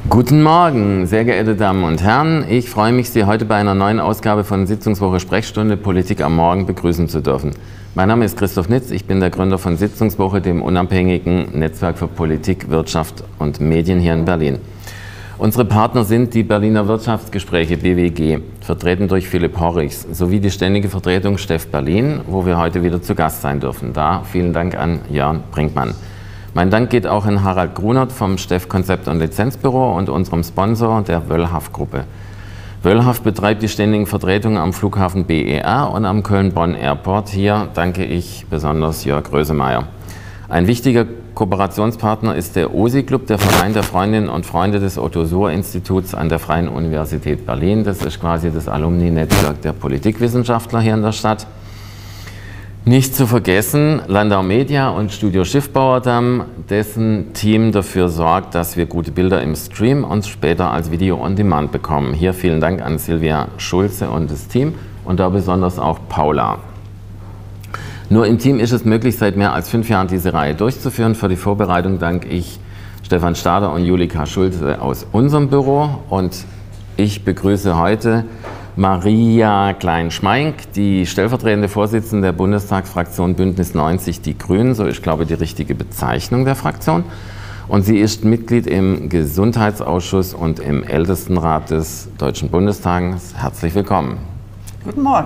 Guten Morgen, sehr geehrte Damen und Herren. Ich freue mich, Sie heute bei einer neuen Ausgabe von Sitzungswoche Sprechstunde Politik am Morgen begrüßen zu dürfen. Mein Name ist Christoph Nitz, ich bin der Gründer von Sitzungswoche, dem unabhängigen Netzwerk für Politik, Wirtschaft und Medien hier in Berlin. Unsere Partner sind die Berliner Wirtschaftsgespräche BWG, vertreten durch Philipp Horrichs, sowie die ständige Vertretung Steff Berlin, wo wir heute wieder zu Gast sein dürfen. Da vielen Dank an Jörn Brinkmann. Mein Dank geht auch an Harald Grunert vom Steff Konzept- und Lizenzbüro und unserem Sponsor, der Wöllhaff-Gruppe. Wöllhaff betreibt die ständigen Vertretungen am Flughafen BER und am Köln-Bonn Airport. Hier danke ich besonders Jörg Rösemeyer. Ein wichtiger Kooperationspartner ist der OSI-Club, der Verein der Freundinnen und Freunde des Otto-Suhr-Instituts an der Freien Universität Berlin. Das ist quasi das Alumni-Netzwerk der Politikwissenschaftler hier in der Stadt. Nicht zu vergessen, Landau Media und Studio Schiffbauerdamm, dessen Team dafür sorgt, dass wir gute Bilder im Stream und später als Video on Demand bekommen. Hier vielen Dank an Silvia Schulze und das Team und da besonders auch Paula. Nur im Team ist es möglich, seit mehr als 5 Jahren diese Reihe durchzuführen. Für die Vorbereitung danke ich Stefan Stader und Julika Schulze aus unserem Büro und ich begrüße heute Maria Klein-Schmeink, die stellvertretende Vorsitzende der Bundestagsfraktion Bündnis 90 Die Grünen, so ist, glaube ich, die richtige Bezeichnung der Fraktion. Und sie ist Mitglied im Gesundheitsausschuss und im Ältestenrat des Deutschen Bundestages. Herzlich willkommen. Guten Morgen.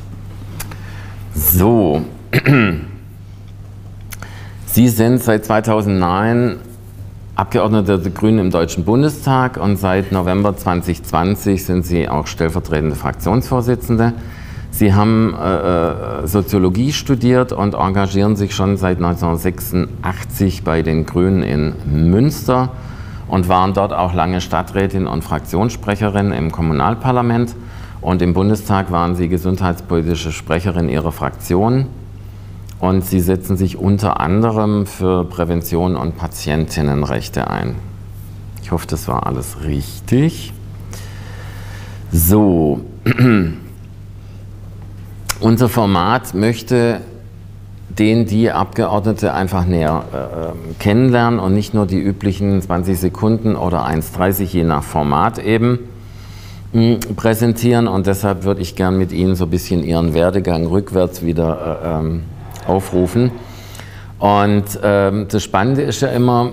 So, Sie sind seit 2009 Abgeordnete der Grünen im Deutschen Bundestag und seit November 2020 sind Sie auch stellvertretende Fraktionsvorsitzende. Sie haben Soziologie studiert und engagieren sich schon seit 1986 bei den Grünen in Münster und waren dort auch lange Stadträtin und Fraktionssprecherin im Kommunalparlament. Und im Bundestag waren Sie gesundheitspolitische Sprecherin Ihrer Fraktion. Und Sie setzen sich unter anderem für Prävention und Patientinnenrechte ein. Ich hoffe, das war alles richtig. So, unser Format möchte die Abgeordnete einfach näher kennenlernen und nicht nur die üblichen 20 Sekunden oder 1,30 je nach Format eben präsentieren. Und deshalb würde ich gern mit Ihnen so ein bisschen Ihren Werdegang rückwärts wieder aufrufen. Und das Spannende ist ja immer,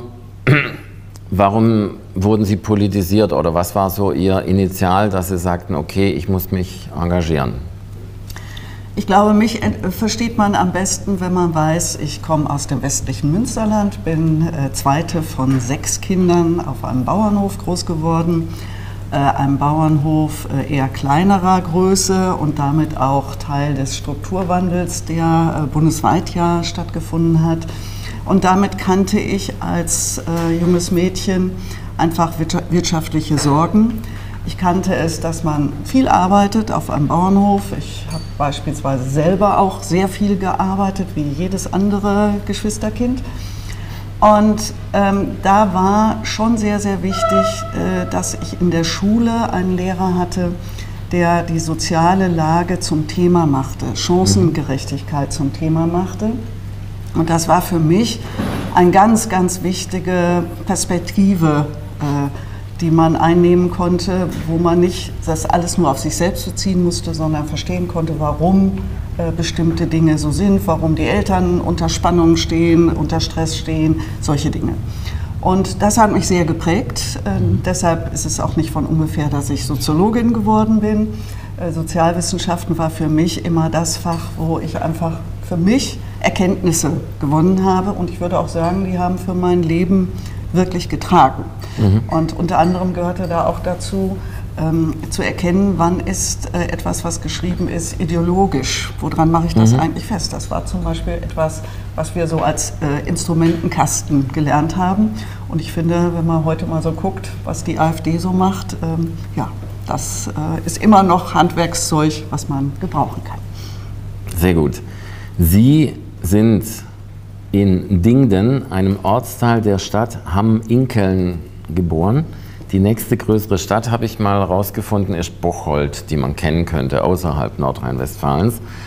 warum wurden Sie politisiert oder was war so Ihr Initial, dass Sie sagten, okay, ich muss mich engagieren? Ich glaube, mich versteht man am besten, wenn man weiß, ich komme aus dem westlichen Münsterland, bin zweite von 6 Kindern auf einem Bauernhof groß geworden. Einem Bauernhof eher kleinerer Größe und damit auch Teil des Strukturwandels, der bundesweit ja stattgefunden hat. Und damit kannte ich als junges Mädchen einfach wirtschaftliche Sorgen. Ich kannte es, dass man viel arbeitet auf einem Bauernhof. Ich habe beispielsweise selber auch sehr viel gearbeitet, wie jedes andere Geschwisterkind. Und da war schon sehr, sehr wichtig, dass ich in der Schule einen Lehrer hatte, der die soziale Lage zum Thema machte, Chancengerechtigkeit zum Thema machte. Und das war für mich eine ganz, ganz wichtige Perspektive, die man einnehmen konnte, wo man nicht das alles nur auf sich selbst beziehen musste, sondern verstehen konnte, warum bestimmte Dinge so sind, warum die Eltern unter Spannung stehen, unter Stress stehen, solche Dinge. Und das hat mich sehr geprägt. Deshalb ist es auch nicht von ungefähr, dass ich Soziologin geworden bin. Sozialwissenschaften war für mich immer das Fach, wo ich einfach für mich Erkenntnisse gewonnen habe. Und ich würde auch sagen, die haben für mein Leben wirklich getragen. Und unter anderem gehörte da auch dazu, zu erkennen, wann ist etwas, was geschrieben ist, ideologisch. Woran mache ich das eigentlich fest? Das war zum Beispiel etwas, was wir so als Instrumentenkasten gelernt haben. Und ich finde, wenn man heute mal so guckt, was die AfD so macht, ja, das ist immer noch Handwerkszeug, was man gebrauchen kann. Sehr gut. Sie sind in Dingden, einem Ortsteil der Stadt Hamm-Inkeln, geboren. Die nächste größere Stadt, habe ich mal rausgefunden, ist Bocholt, die man kennen könnte, außerhalb Nordrhein-Westfalens.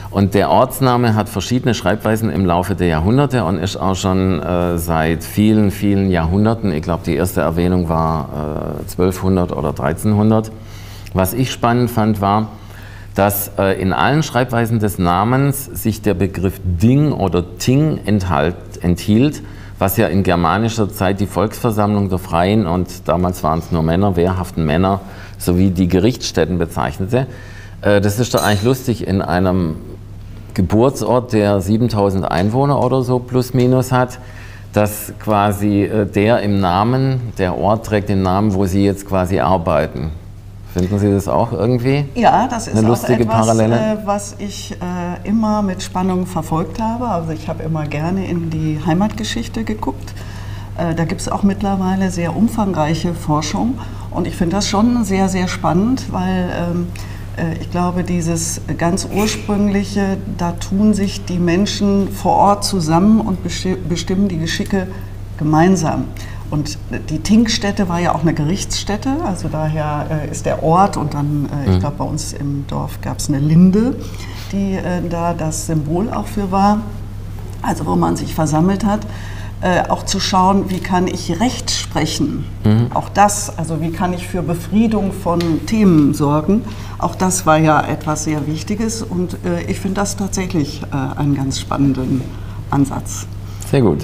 Und der Ortsname hat verschiedene Schreibweisen im Laufe der Jahrhunderte und ist auch schon seit vielen, vielen Jahrhunderten, ich glaube die erste Erwähnung war 1200 oder 1300. Was ich spannend fand, war, dass in allen Schreibweisen des Namens sich der Begriff Ding oder Ting enthielt, was ja in germanischer Zeit die Volksversammlung der Freien und damals waren es nur Männer, wehrhaften Männer, sowie die Gerichtsstätten bezeichnete. Das ist doch eigentlich lustig, in einem Geburtsort, der 7000 Einwohner oder so plus minus hat, dass quasi der Ort trägt den Namen, wo Sie jetzt quasi arbeiten. Finden Sie das auch irgendwie? Ja, das ist eine auch lustige etwas, Parallele? Was ich immer mit Spannung verfolgt habe. Also ich habe immer gerne in die Heimatgeschichte geguckt. Da gibt es auch mittlerweile sehr umfangreiche Forschung. Und ich finde das schon sehr, sehr spannend, weil ich glaube, dieses ganz Ursprüngliche, da tun sich die Menschen vor Ort zusammen und bestimmen die Geschicke gemeinsam. Und die Tinkstätte war ja auch eine Gerichtsstätte, also daher ist der Ort und dann, ich glaube, bei uns im Dorf gab es eine Linde, die da das Symbol auch für war, also wo man sich versammelt hat. Auch zu schauen, wie kann ich Recht sprechen. Auch das, also wie kann ich für Befriedung von Themen sorgen. Auch das war ja etwas sehr Wichtiges und ich finde das tatsächlich einen ganz spannenden Ansatz. Sehr gut.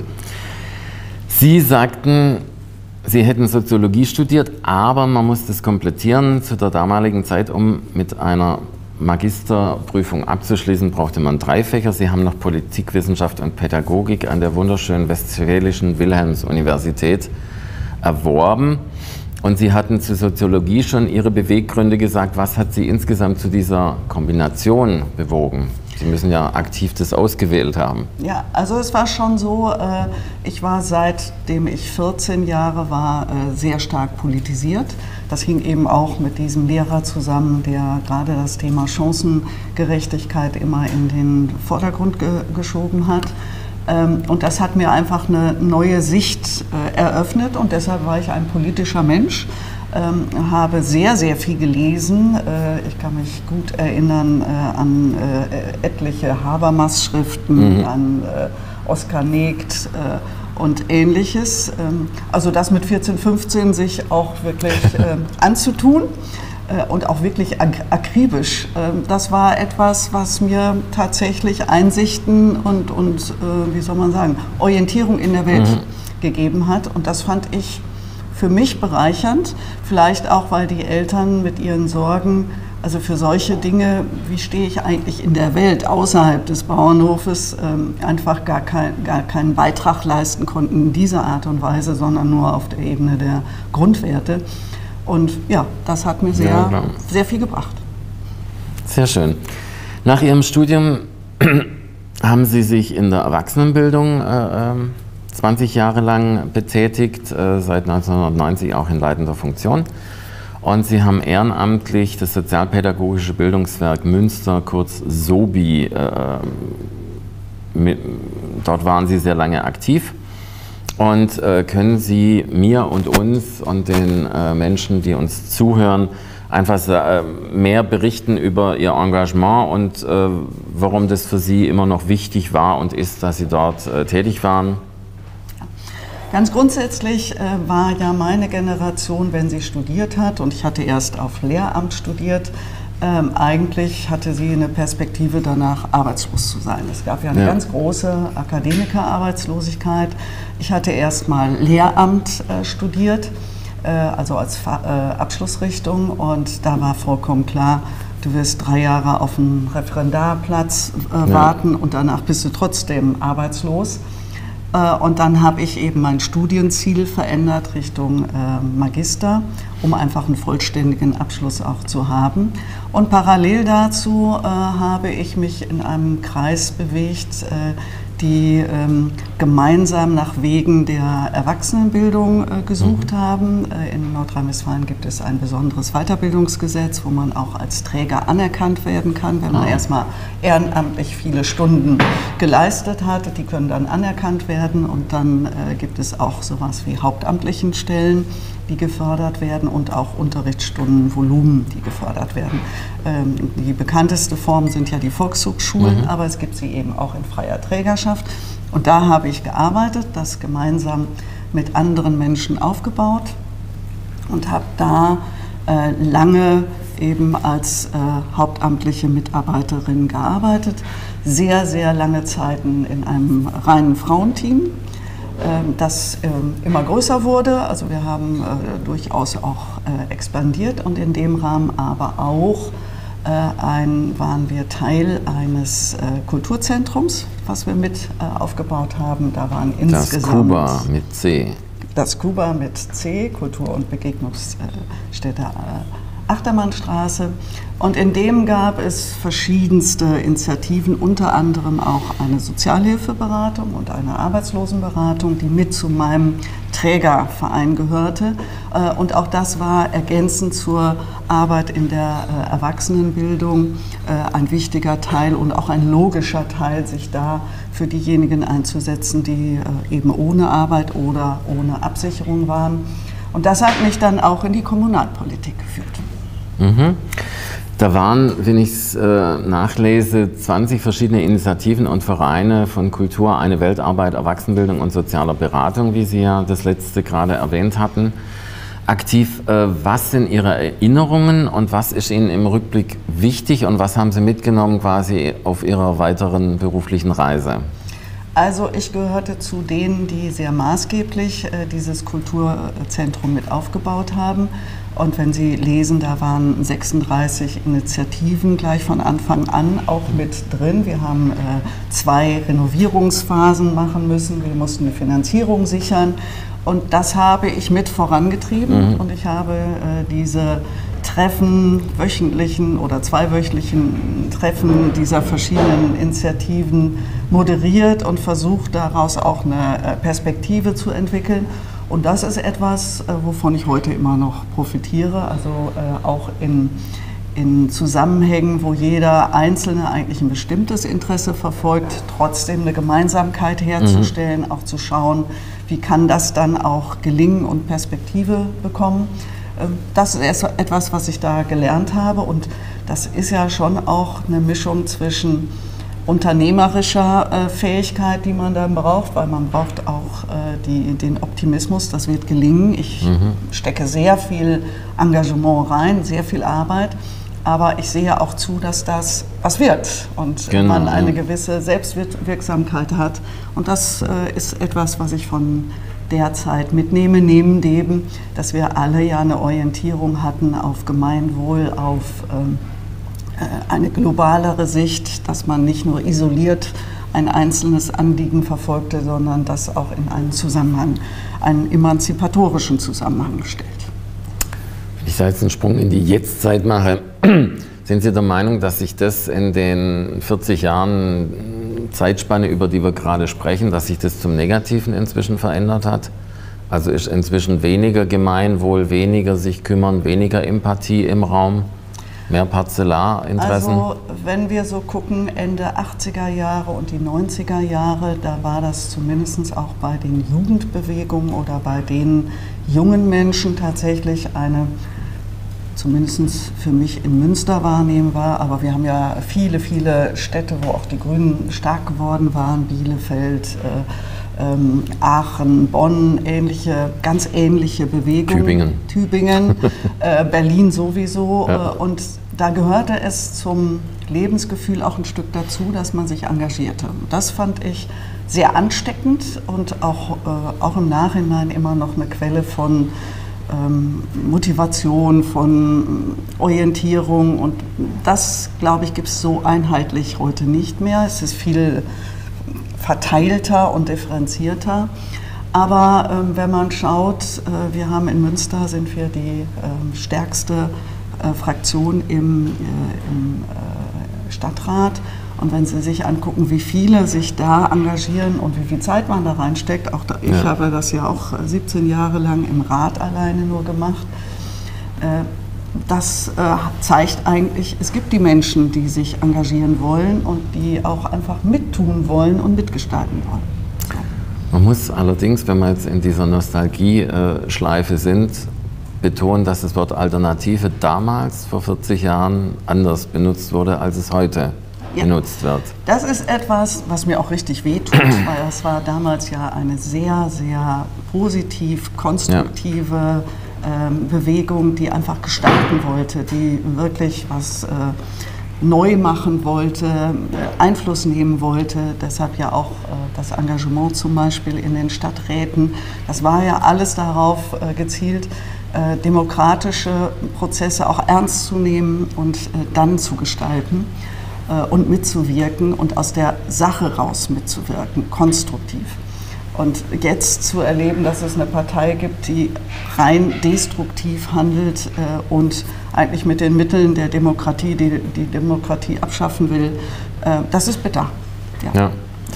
Sie sagten, Sie hätten Soziologie studiert, aber man muss das komplettieren. Zu der damaligen Zeit, um mit einer Magisterprüfung abzuschließen, brauchte man 3 Fächer. Sie haben noch Politikwissenschaft und Pädagogik an der wunderschönen Westfälischen Wilhelms-Universität erworben. Und Sie hatten zu Soziologie schon Ihre Beweggründe gesagt. Was hat Sie insgesamt zu dieser Kombination bewogen? Sie müssen ja aktiv das ausgewählt haben. Ja, also es war schon so, ich war seitdem ich 14 Jahre war sehr stark politisiert. Das hing eben auch mit diesem Lehrer zusammen, der gerade das Thema Chancengerechtigkeit immer in den Vordergrund geschoben hat. Und das hat mir einfach eine neue Sicht eröffnet und deshalb war ich ein politischer Mensch. Habe sehr, sehr viel gelesen. Ich kann mich gut erinnern an etliche Habermas-Schriften, an Oskar Negt und Ähnliches. Also das mit 14, 15 sich auch wirklich anzutun und auch wirklich akribisch. Das war etwas, was mir tatsächlich Einsichten und wie soll man sagen, Orientierung in der Welt gegeben hat. Und das fand ich für mich bereichernd, vielleicht auch, weil die Eltern mit ihren Sorgen, also für solche Dinge, wie stehe ich eigentlich in der Welt außerhalb des Bauernhofes, einfach gar keinen Beitrag leisten konnten in dieser Art und Weise, sondern nur auf der Ebene der Grundwerte. Und ja, das hat mir sehr viel gebracht. Sehr schön. Nach Ihrem Studium haben Sie sich in der Erwachsenenbildung 20 Jahre lang betätigt, seit 1990 auch in leitender Funktion. Und Sie haben ehrenamtlich das Sozialpädagogische Bildungswerk Münster, kurz SOBI, dort waren Sie sehr lange aktiv. Und können Sie mir und uns und den Menschen, die uns zuhören, einfach mehr berichten über Ihr Engagement und warum das für Sie immer noch wichtig war und ist, dass Sie dort tätig waren? Ganz grundsätzlich war ja meine Generation, wenn sie studiert hat, und ich hatte erst auf Lehramt studiert, eigentlich hatte sie eine Perspektive danach, arbeitslos zu sein. Es gab ja eine ganz große Akademikerarbeitslosigkeit. Ich hatte erst mal Lehramt studiert, also als Abschlussrichtung, und da war vollkommen klar, du wirst 3 Jahre auf einen Referendarplatz warten und danach bist du trotzdem arbeitslos. Und dann habe ich eben mein Studienziel verändert Richtung Magister, um einfach einen vollständigen Abschluss auch zu haben. Und parallel dazu habe ich mich in einem Kreis bewegt, die gemeinsam nach Wegen der Erwachsenenbildung gesucht haben. In Nordrhein-Westfalen gibt es ein besonderes Weiterbildungsgesetz, wo man auch als Träger anerkannt werden kann, wenn man erstmal ehrenamtlich viele Stunden geleistet hat. Die können dann anerkannt werden und dann gibt es auch sowas wie hauptamtlichen Stellen, die gefördert werden und auch Unterrichtsstundenvolumen, die gefördert werden. Die bekannteste Form sind ja die Volkshochschulen, aber es gibt sie eben auch in freier Trägerschaft. Und da habe ich gearbeitet, das gemeinsam mit anderen Menschen aufgebaut und habe da lange eben als hauptamtliche Mitarbeiterin gearbeitet. Sehr, sehr lange Zeiten in einem reinen Frauenteam, das immer größer wurde. Also wir haben durchaus auch expandiert und in dem Rahmen aber auch waren wir Teil eines Kulturzentrums, was wir mit aufgebaut haben. Da waren insgesamt... Das Kuba mit C. Das Kuba mit C, Kultur- und Begegnungsstätte Achtermannstraße. Und in dem gab es verschiedenste Initiativen, unter anderem auch eine Sozialhilfeberatung und eine Arbeitslosenberatung, die mit zu meinem Trägerverein gehörte. Und auch das war ergänzend zur Arbeit in der Erwachsenenbildung ein wichtiger Teil und auch ein logischer Teil, sich da für diejenigen einzusetzen, die eben ohne Arbeit oder ohne Absicherung waren. Und das hat mich dann auch in die Kommunalpolitik geführt. Mhm. Da waren, wenn ich es nachlese, 20 verschiedene Initiativen und Vereine von Kultur, eine Weltarbeit, Erwachsenenbildung und sozialer Beratung, wie Sie ja das letzte gerade erwähnt hatten, aktiv. Was sind Ihre Erinnerungen und was ist Ihnen im Rückblick wichtig und was haben Sie mitgenommen quasi auf Ihrer weiteren beruflichen Reise? Also ich gehörte zu denen, die sehr maßgeblich dieses Kulturzentrum mit aufgebaut haben. Und wenn Sie lesen, da waren 36 Initiativen gleich von Anfang an auch mit drin. Wir haben 2 Renovierungsphasen machen müssen. Wir mussten die Finanzierung sichern. Und das habe ich mit vorangetrieben. Und ich habe diese Treffen, wöchentlichen oder 2-wöchentlichen Treffen dieser verschiedenen Initiativen moderiert und versucht, daraus auch eine Perspektive zu entwickeln. Und das ist etwas, wovon ich heute immer noch profitiere, also auch in Zusammenhängen, wo jeder Einzelne eigentlich ein bestimmtes Interesse verfolgt, trotzdem eine Gemeinsamkeit herzustellen, auch zu schauen, wie kann das dann auch gelingen und Perspektive bekommen. Das ist etwas, was ich da gelernt habe und das ist ja schon auch eine Mischung zwischen unternehmerischer Fähigkeit, die man dann braucht, weil man braucht auch den Optimismus, das wird gelingen. Ich stecke sehr viel Engagement rein, sehr viel Arbeit, aber ich sehe auch zu, dass das was wird und man eine gewisse Selbstwirksamkeit hat. Und das ist etwas, was ich von der Zeit mitnehme, neben dem, dass wir alle ja eine Orientierung hatten auf Gemeinwohl, auf eine globalere Sicht, dass man nicht nur isoliert ein einzelnes Anliegen verfolgte, sondern das auch in einen Zusammenhang, einen emanzipatorischen Zusammenhang stellt. Wenn ich da jetzt einen Sprung in die Jetztzeit mache, sind Sie der Meinung, dass sich das in den 40 Jahren Zeitspanne, über die wir gerade sprechen, dass sich das zum Negativen inzwischen verändert hat? Also ist inzwischen weniger Gemeinwohl, weniger sich kümmern, weniger Empathie im Raum? Mehr Parzellarinteressen? Also wenn wir so gucken, Ende 80er Jahre und die 90er Jahre, da war das zumindest auch bei den Jugendbewegungen oder bei den jungen Menschen tatsächlich eine, zumindest für mich in Münster wahrnehmbar, aber wir haben ja viele, viele Städte, wo auch die Grünen stark geworden waren, Bielefeld, Aachen, Bonn, ganz ähnliche Bewegungen. Tübingen, Berlin sowieso. Ja. Und da gehörte es zum Lebensgefühl auch ein Stück dazu, dass man sich engagierte. Das fand ich sehr ansteckend und auch im Nachhinein immer noch eine Quelle von Motivation, von Orientierung. Und das, glaube ich, gibt es so einheitlich heute nicht mehr. Es ist viel verteilter und differenzierter. Aber wenn man schaut, wir haben in Münster, sind wir die stärkste Fraktion im Stadtrat Und wenn Sie sich angucken, wie viele sich da engagieren und wie viel Zeit man da reinsteckt, auch da, ich habe das ja auch 17 Jahre lang im Rat alleine nur gemacht, das zeigt eigentlich, es gibt die Menschen, die sich engagieren wollen und die auch einfach mittun wollen und mitgestalten wollen. Man muss allerdings, wenn wir jetzt in dieser Nostalgie-Schleife sind, betonen, dass das Wort Alternative damals, vor 40 Jahren, anders benutzt wurde, als es heute benutzt wird. Das ist etwas, was mir auch richtig wehtut, weil das war damals ja eine sehr, sehr positiv, konstruktive Bewegung, die einfach gestalten wollte, die wirklich was neu machen wollte, Einfluss nehmen wollte. Deshalb ja auch das Engagement zum Beispiel in den Stadträten. Das war ja alles darauf gezielt, demokratische Prozesse auch ernst zu nehmen und dann zu gestalten und mitzuwirken und aus der Sache raus mitzuwirken, konstruktiv. Und jetzt zu erleben, dass es eine Partei gibt, die rein destruktiv handelt und eigentlich mit den Mitteln der Demokratie die Demokratie abschaffen will, das ist bitter. Ja.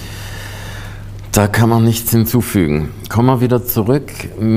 Da kann man nichts hinzufügen. Kommen wir wieder zurück.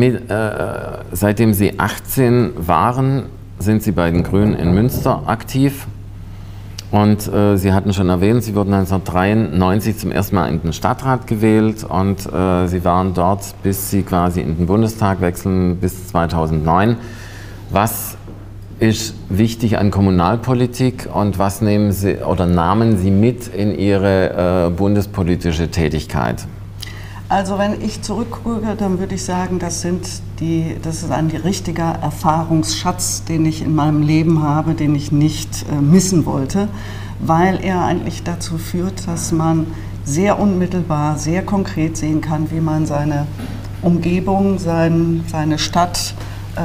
Seitdem Sie 18 waren, sind Sie bei den Grünen in Münster aktiv. Und Sie hatten schon erwähnt, Sie wurden 1993 zum ersten Mal in den Stadtrat gewählt und Sie waren dort, bis Sie quasi in den Bundestag wechseln, bis 2009. Was ist wichtig an Kommunalpolitik und was nehmen Sie oder nahmen Sie mit in Ihre bundespolitische Tätigkeit? Also wenn ich zurückgucke, dann würde ich sagen, das ist ein richtiger Erfahrungsschatz, den ich in meinem Leben habe, den ich nicht missen wollte, weil er eigentlich dazu führt, dass man sehr unmittelbar, sehr konkret sehen kann, wie man seine Umgebung, seine Stadt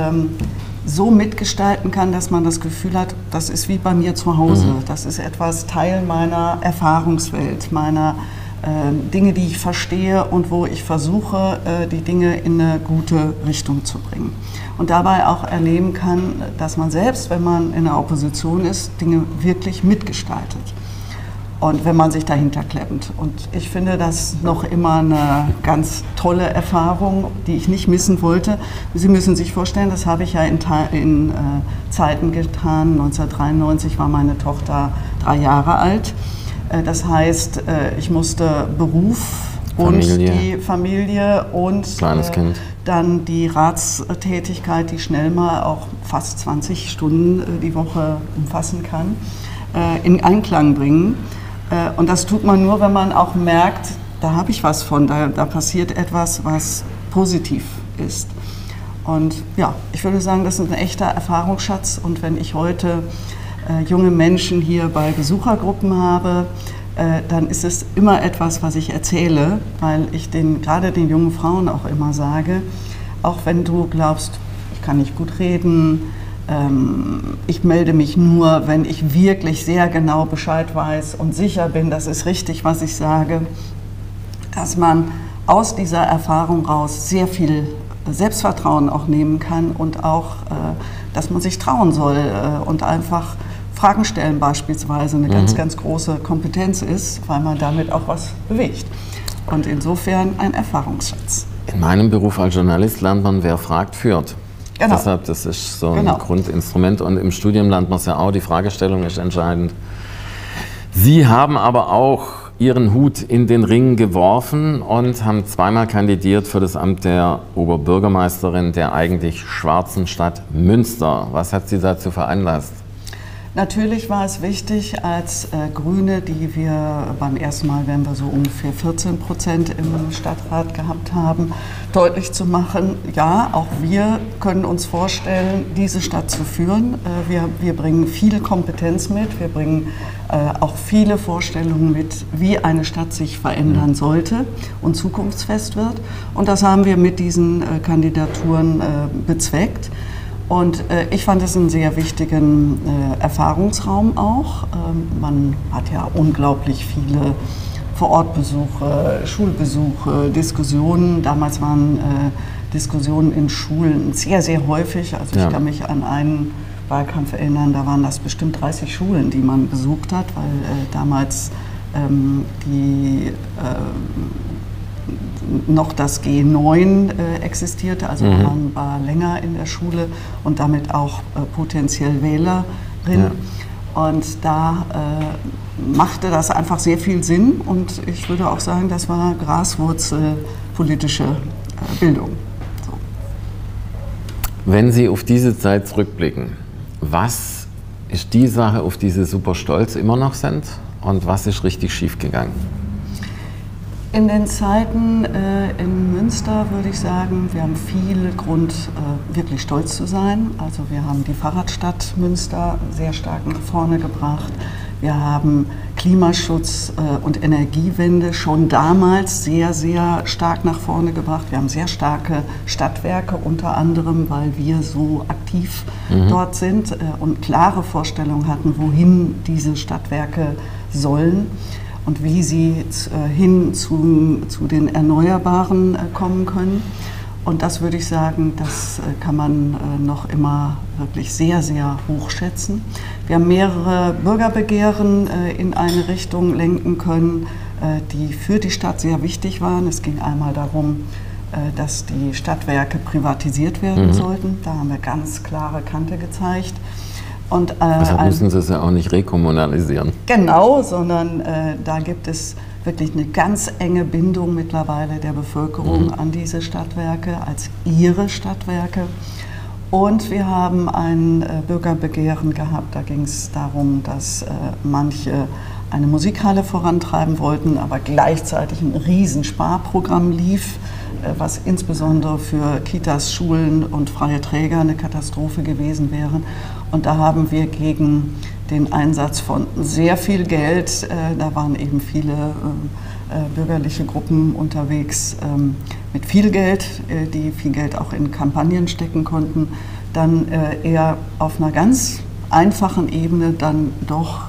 so mitgestalten kann, dass man das Gefühl hat, das ist wie bei mir zu Hause, das ist etwas Teil meiner Erfahrungswelt, meiner Dinge, die ich verstehe und wo ich versuche, die Dinge in eine gute Richtung zu bringen. Und dabei auch erleben kann, dass man selbst, wenn man in der Opposition ist, Dinge wirklich mitgestaltet. Und wenn man sich dahinter klemmt. Und ich finde das noch immer eine ganz tolle Erfahrung, die ich nicht missen wollte. Sie müssen sich vorstellen, das habe ich ja in Zeiten getan. 1993 war meine Tochter 3 Jahre alt. Das heißt, ich musste Beruf und die Familie und dann die Ratstätigkeit, die schnell mal auch fast 20 Stunden die Woche umfassen kann, in Einklang bringen. Und das tut man nur, wenn man auch merkt, da habe ich was von, da passiert etwas, was positiv ist. Und ja, ich würde sagen, das ist ein echter Erfahrungsschatz. Und wenn ich heute junge Menschen hier bei Besuchergruppen habe, dann ist es immer etwas, was ich erzähle, weil ich gerade den jungen Frauen auch immer sage, auch wenn du glaubst, ich kann nicht gut reden, ich melde mich nur, wenn ich wirklich sehr genau Bescheid weiß und sicher bin, das ist richtig, was ich sage, dass man aus dieser Erfahrung raus sehr viel Selbstvertrauen auch nehmen kann und auch, dass man sich trauen soll und einfach Fragen stellen beispielsweise eine ganz, ganz große Kompetenz ist, weil man damit auch was bewegt. Und insofern ein Erfahrungsschatz. In meinem Beruf als Journalist lernt man, wer fragt, führt. Genau. Deshalb, das ist so ein Grundinstrument und im Studium lernt man es ja auch, die Fragestellung ist entscheidend. Sie haben aber auch Ihren Hut in den Ring geworfen und haben zweimal kandidiert für das Amt der Oberbürgermeisterin der eigentlich schwarzen Stadt Münster. Was hat Sie dazu veranlasst? Natürlich war es wichtig, als Grüne, die wir beim ersten Mal, werden wir so ungefähr 14% im Stadtrat gehabt haben, deutlich zu machen, ja, auch wir können uns vorstellen, diese Stadt zu führen. Wir bringen viel Kompetenz mit, wir bringen auch viele Vorstellungen mit, wie eine Stadt sich verändern sollte und zukunftsfest wird. Und das haben wir mit diesen Kandidaturen bezweckt. Und ich fand es einen sehr wichtigen Erfahrungsraum auch. Man hat ja unglaublich viele Vorortbesuche, Schulbesuche, Diskussionen. Damals waren Diskussionen in Schulen sehr, sehr häufig. Also ich kann mich an einen Wahlkampf erinnern, da waren das bestimmt 30 Schulen, die man besucht hat, weil damals noch das G9 existierte, also man war länger in der Schule und damit auch potenziell Wählerin. Ja. Und da machte das einfach sehr viel Sinn und ich würde auch sagen, das war graswurzelpolitische Bildung. So. Wenn Sie auf diese Zeit zurückblicken, was ist die Sache, auf die Sie super stolz immer noch sind und was ist richtig schief gegangen? In den Zeiten in Münster würde ich sagen, wir haben viel Grund, wirklich stolz zu sein. Also wir haben die Fahrradstadt Münster sehr stark nach vorne gebracht. Wir haben Klimaschutz und Energiewende schon damals sehr, sehr stark nach vorne gebracht. Wir haben sehr starke Stadtwerke, unter anderem, weil wir so aktiv dort sind und klare Vorstellungen hatten, wohin diese Stadtwerke sollen und wie sie hin zu den Erneuerbaren kommen können. Und das würde ich sagen, das kann man noch immer wirklich sehr, sehr hoch schätzen. Wir haben mehrere Bürgerbegehren in eine Richtung lenken können, die für die Stadt sehr wichtig waren. Es ging einmal darum, dass die Stadtwerke privatisiert werden sollten. Da haben wir ganz klare Kante gezeigt. Und, deshalb müssen Sie es ja auch nicht rekommunalisieren. Genau, sondern da gibt es wirklich eine ganz enge Bindung mittlerweile der Bevölkerung an diese Stadtwerke als ihre Stadtwerke. Und wir haben ein Bürgerbegehren gehabt, da ging es darum, dass manche eine Musikhalle vorantreiben wollten, aber gleichzeitig ein Riesensparprogramm lief, was insbesondere für Kitas, Schulen und freie Träger eine Katastrophe gewesen wäre. Und da haben wir gegen den Einsatz von sehr viel Geld, da waren eben viele bürgerliche Gruppen unterwegs mit viel Geld, die viel Geld auch in Kampagnen stecken konnten, dann eher auf einer ganz einfachen Ebene dann doch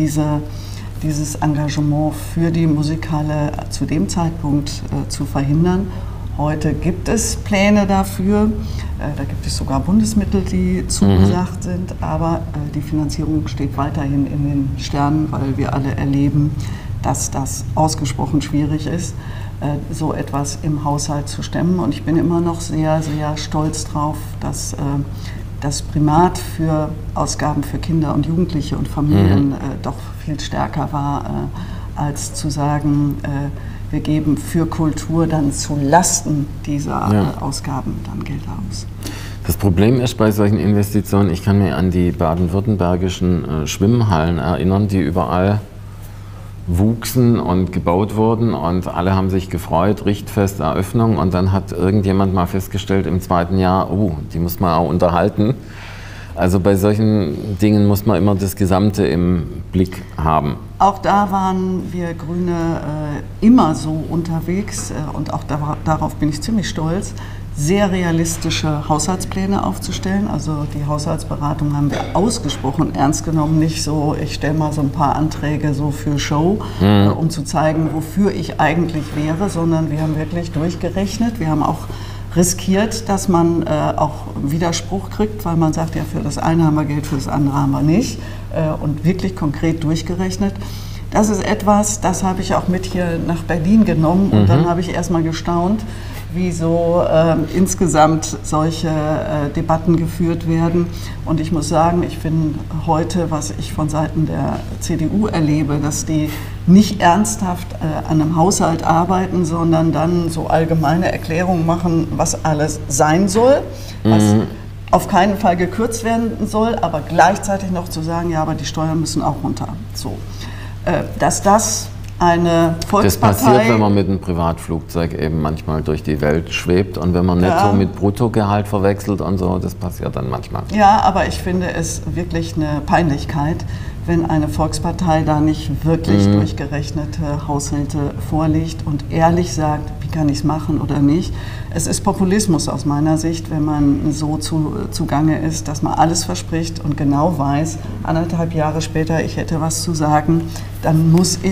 dieses Engagement für die Musikhalle zu dem Zeitpunkt zu verhindern. Heute gibt es Pläne dafür, da gibt es sogar Bundesmittel, die zugesagt sind, aber die Finanzierung steht weiterhin in den Sternen, weil wir alle erleben, dass das ausgesprochen schwierig ist, so etwas im Haushalt zu stemmen. Und ich bin immer noch sehr, sehr stolz drauf, dass das Primat für Ausgaben für Kinder und Jugendliche und Familien doch viel stärker war, als zu sagen, wir geben für Kultur dann zu Lasten dieser Ausgaben dann Geld aus. Das Problem ist bei solchen Investitionen, ich kann mich an die baden-württembergischen Schwimmhallen erinnern, die überall wuchsen und gebaut wurden und alle haben sich gefreut, Richtfest, Eröffnung und dann hat irgendjemand mal festgestellt im zweiten Jahr, oh, die muss man auch unterhalten. Also bei solchen Dingen muss man immer das Gesamte im Blick haben. Auch da waren wir Grüne immer so unterwegs und auch darauf bin ich ziemlich stolz, sehr realistische Haushaltspläne aufzustellen. Also die Haushaltsberatung haben wir ausgesprochen ernst genommen, nicht so, ich stelle mal so ein paar Anträge so für Show, um zu zeigen, wofür ich eigentlich wäre, sondern wir haben wirklich durchgerechnet. Wir haben auch riskiert, dass man auch Widerspruch kriegt, weil man sagt, ja, für das eine haben wir Geld, für das andere haben wir nicht und wirklich konkret durchgerechnet. Das ist etwas, das habe ich auch mit hier nach Berlin genommen und dann habe ich erstmal gestaunt, wie so insgesamt solche Debatten geführt werden. Und ich muss sagen, ich finde heute, was ich von Seiten der CDU erlebe, dass die nicht ernsthaft an einem Haushalt arbeiten, sondern dann so allgemeine Erklärungen machen, was alles sein soll, was auf keinen Fall gekürzt werden soll, aber gleichzeitig noch zu sagen, ja, aber die Steuern müssen auch runter. So. Dass das eine Volkspartei... Das passiert, wenn man mit einem Privatflugzeug eben manchmal durch die Welt schwebt und wenn man Netto mit Bruttogehalt verwechselt und so, das passiert dann manchmal. Ja, aber ich finde es wirklich eine Peinlichkeit, wenn eine Volkspartei da nicht wirklich durchgerechnete Haushalte vorlegt und ehrlich sagt, wie kann ich es machen oder nicht. Es ist Populismus aus meiner Sicht, wenn man so zugange ist, dass man alles verspricht und genau weiß, 1,5 Jahre später, ich hätte was zu sagen, dann muss ich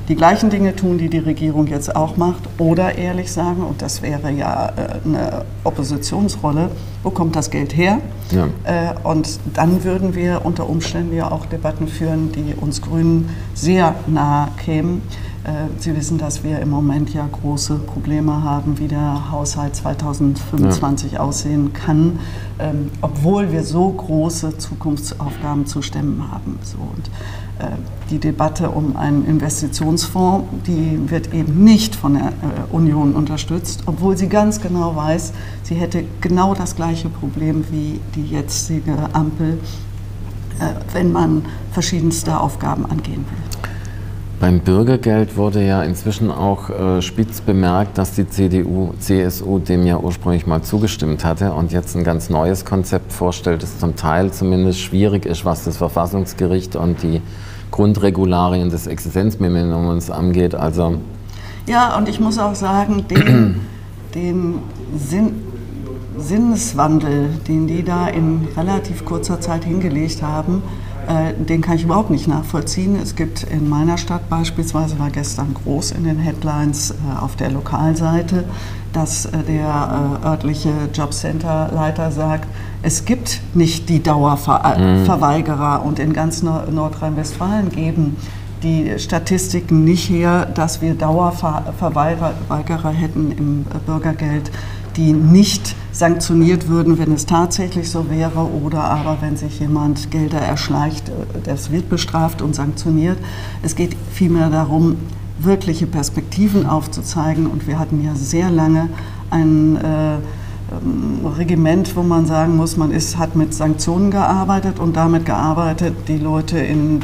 die gleichen Dinge tun, die die Regierung jetzt auch macht, oder ehrlich sagen, und das wäre ja eine Oppositionsrolle, wo kommt das Geld her? Ja. Und dann würden wir unter Umständen ja auch Debatten führen, die uns Grünen sehr nahe kämen. Sie wissen, dass wir im Moment ja große Probleme haben, wie der Haushalt 2025 aussehen kann, obwohl wir so große Zukunftsaufgaben zu stemmen haben. So, und die Debatte um einen Investitionsfonds, die wird eben nicht von der Union unterstützt, obwohl sie ganz genau weiß, sie hätte genau das gleiche Problem wie die jetzige Ampel, wenn man verschiedenste Aufgaben angehen will. Beim Bürgergeld wurde ja inzwischen auch spitz bemerkt, dass die CDU-CSU dem ja ursprünglich mal zugestimmt hatte und jetzt ein ganz neues Konzept vorstellt, das zum Teil zumindest schwierig ist, was das Verfassungsgericht und die Grundregularien des Existenzminimums angeht. Also ja, und ich muss auch sagen, den Sinneswandel, den die da in relativ kurzer Zeit hingelegt haben, den kann ich überhaupt nicht nachvollziehen. Es gibt in meiner Stadt beispielsweise, war gestern groß in den Headlines auf der Lokalseite, dass der örtliche Jobcenter-Leiter sagt, es gibt nicht die Dauerverweigerer und in ganz Nordrhein-Westfalen geben die Statistiken nicht her, dass wir Dauerverweigerer hätten im Bürgergeld, die nicht sanktioniert würden, wenn es tatsächlich so wäre, oder aber wenn sich jemand Gelder erschleicht, das wird bestraft und sanktioniert. Es geht vielmehr darum, wirkliche Perspektiven aufzuzeigen, und wir hatten ja sehr lange ein Regiment, wo man sagen muss, hat mit Sanktionen gearbeitet und damit gearbeitet, die Leute in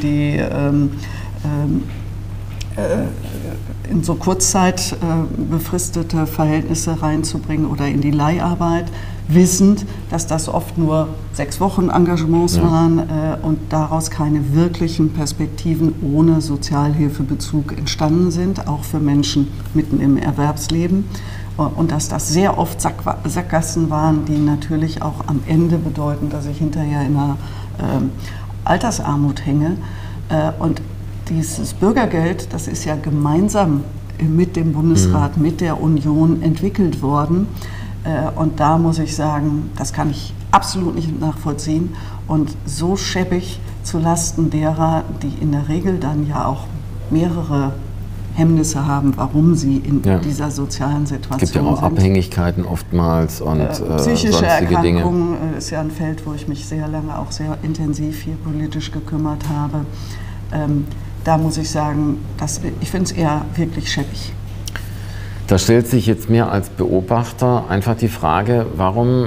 so Kurzzeit befristete Verhältnisse reinzubringen oder in die Leiharbeit, wissend, dass das oft nur 6 Wochen Engagements waren und daraus keine wirklichen Perspektiven ohne Sozialhilfebezug entstanden sind, auch für Menschen mitten im Erwerbsleben. Und dass das sehr oft Sackgassen waren, die natürlich auch am Ende bedeuten, dass ich hinterher in einer Altersarmut hänge. Und dieses Bürgergeld, das ist ja gemeinsam mit dem Bundesrat, mit der Union entwickelt worden. Und da muss ich sagen, das kann ich absolut nicht nachvollziehen. Und so schäbig zu Lasten derer, die in der Regel dann ja auch mehrere Hemmnisse haben, warum sie in dieser sozialen Situation sind. Es gibt ja auch sind. Abhängigkeiten oftmals und psychische sonstige Erkrankungen Dinge. Ist ja ein Feld, wo ich mich sehr lange auch sehr intensiv hier politisch gekümmert habe. Da muss ich sagen, ich finde es eher wirklich schäbig. Da stellt sich jetzt mir als Beobachter einfach die Frage, warum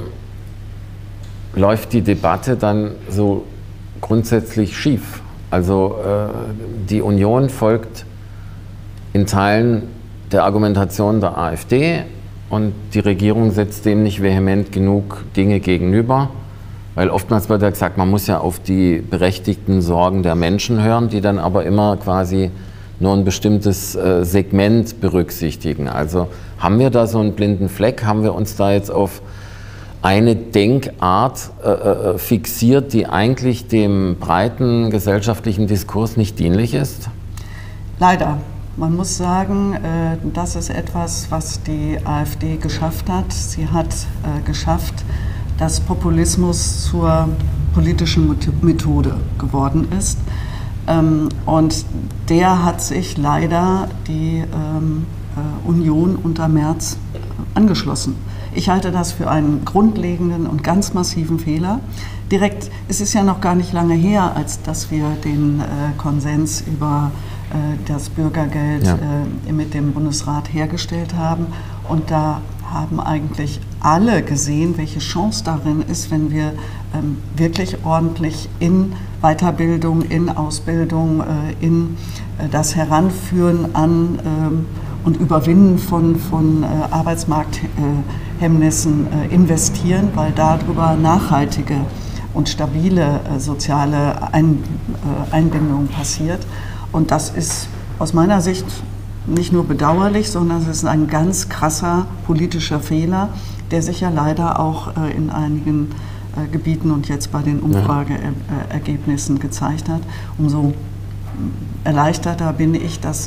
läuft die Debatte dann so grundsätzlich schief? Also die Union folgt in Teilen der Argumentation der AfD und die Regierung setzt dem nicht vehement genug Dinge gegenüber. Weil oftmals wird ja gesagt, man muss ja auf die berechtigten Sorgen der Menschen hören, die dann aber immer quasi nur ein bestimmtes Segment berücksichtigen. Also haben wir da so einen blinden Fleck? Haben wir uns da jetzt auf eine Denkart fixiert, die eigentlich dem breiten gesellschaftlichen Diskurs nicht dienlich ist? Leider. Man muss sagen, das ist etwas, was die AfD geschafft hat. Sie hat geschafft, dass Populismus zur politischen Methode geworden ist. Und der hat sich leider die Union unter Merz angeschlossen. Ich halte das für einen grundlegenden und ganz massiven Fehler. Es ist ja noch gar nicht lange her, als dass wir den Konsens über das Bürgergeld mit dem Bundesrat hergestellt haben. Und da haben eigentlich alle gesehen, welche Chance darin ist, wenn wir wirklich ordentlich in Weiterbildung, in Ausbildung, in das Heranführen an und Überwinden von Arbeitsmarkthemmnissen investieren, weil darüber nachhaltige und stabile soziale Einbindung passiert. Und das ist aus meiner Sicht nicht nur bedauerlich, sondern es ist ein ganz krasser politischer Fehler, der sich ja leider auch in einigen Gebieten und jetzt bei den Umfrageergebnissen gezeigt hat. Umso erleichterter bin ich, dass es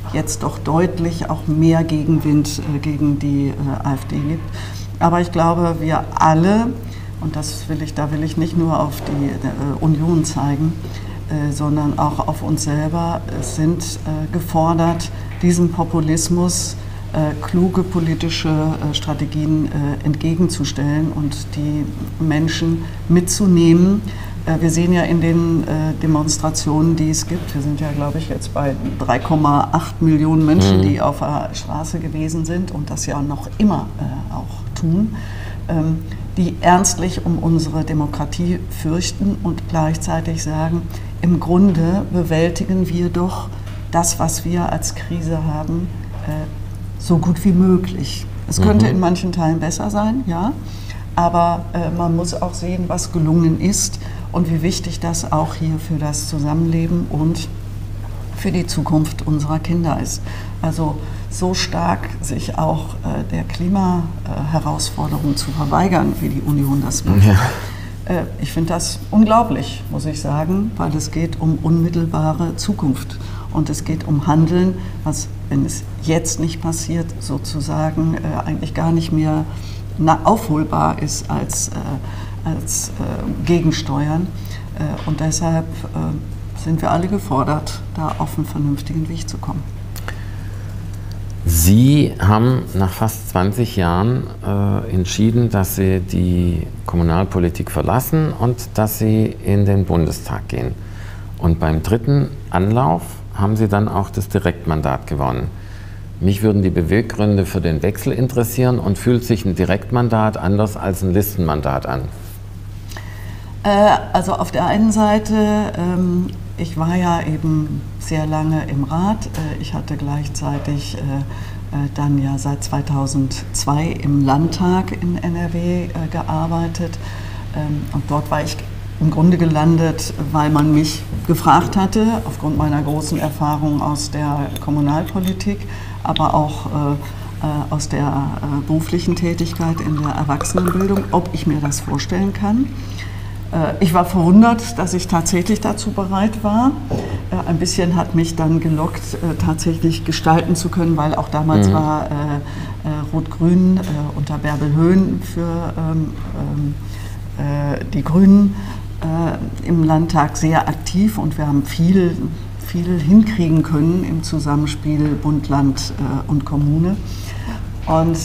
jetzt doch deutlich auch mehr Gegenwind gegen die AfD gibt. Aber ich glaube, wir alle, und da will ich nicht nur auf die Union zeigen, sondern auch auf uns selber, sind gefordert, diesem Populismus kluge politische Strategien entgegenzustellen und die Menschen mitzunehmen. Wir sehen ja in den Demonstrationen, die es gibt, wir sind ja, glaube ich, jetzt bei 3,8 Millionen Menschen, die auf der Straße gewesen sind und das ja noch immer auch tun, die ernstlich um unsere Demokratie fürchten und gleichzeitig sagen, im Grunde bewältigen wir doch das, was wir als Krise haben, so gut wie möglich. Es könnte in manchen Teilen besser sein, ja, aber man muss auch sehen, was gelungen ist und wie wichtig das auch hier für das Zusammenleben und für die Zukunft unserer Kinder ist. Also so stark sich auch der Klimaherausforderung zu verweigern, wie die Union das macht. Ja. Ich finde das unglaublich, muss ich sagen, weil es geht um unmittelbare Zukunft. Und es geht um Handeln, was, wenn es jetzt nicht passiert, sozusagen eigentlich gar nicht mehr aufholbar ist als Gegensteuern. Und deshalb sind wir alle gefordert, da auf einen vernünftigen Weg zu kommen. Sie haben nach fast 20 Jahren entschieden, dass Sie die Kommunalpolitik verlassen und dass Sie in den Bundestag gehen. Und beim dritten Anlauf haben Sie dann auch das Direktmandat gewonnen. Mich würden die Beweggründe für den Wechsel interessieren und fühlt sich ein Direktmandat anders als ein Listenmandat an? Also auf der einen Seite, ich war ja eben sehr lange im Rat. Ich hatte gleichzeitig dann ja seit 2002 im Landtag in NRW gearbeitet. Und dort war ich im Grunde gelandet, weil man mich gefragt hatte, aufgrund meiner großen Erfahrung aus der Kommunalpolitik, aber auch aus der beruflichen Tätigkeit in der Erwachsenenbildung, ob ich mir das vorstellen kann. Ich war verwundert, dass ich tatsächlich dazu bereit war. Ein bisschen hat mich dann gelockt, tatsächlich gestalten zu können, weil auch damals war Rot-Grün unter Bärbel Höhn für die Grünen im Landtag sehr aktiv und wir haben viel hinkriegen können im Zusammenspiel Bund, Land und Kommune. Und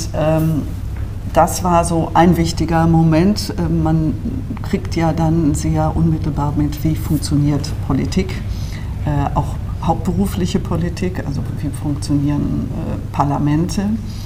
das war so ein wichtiger Moment. Man kriegt ja dann sehr unmittelbar mit, wie funktioniert Politik, auch hauptberufliche Politik, also wie funktionieren Parlamente.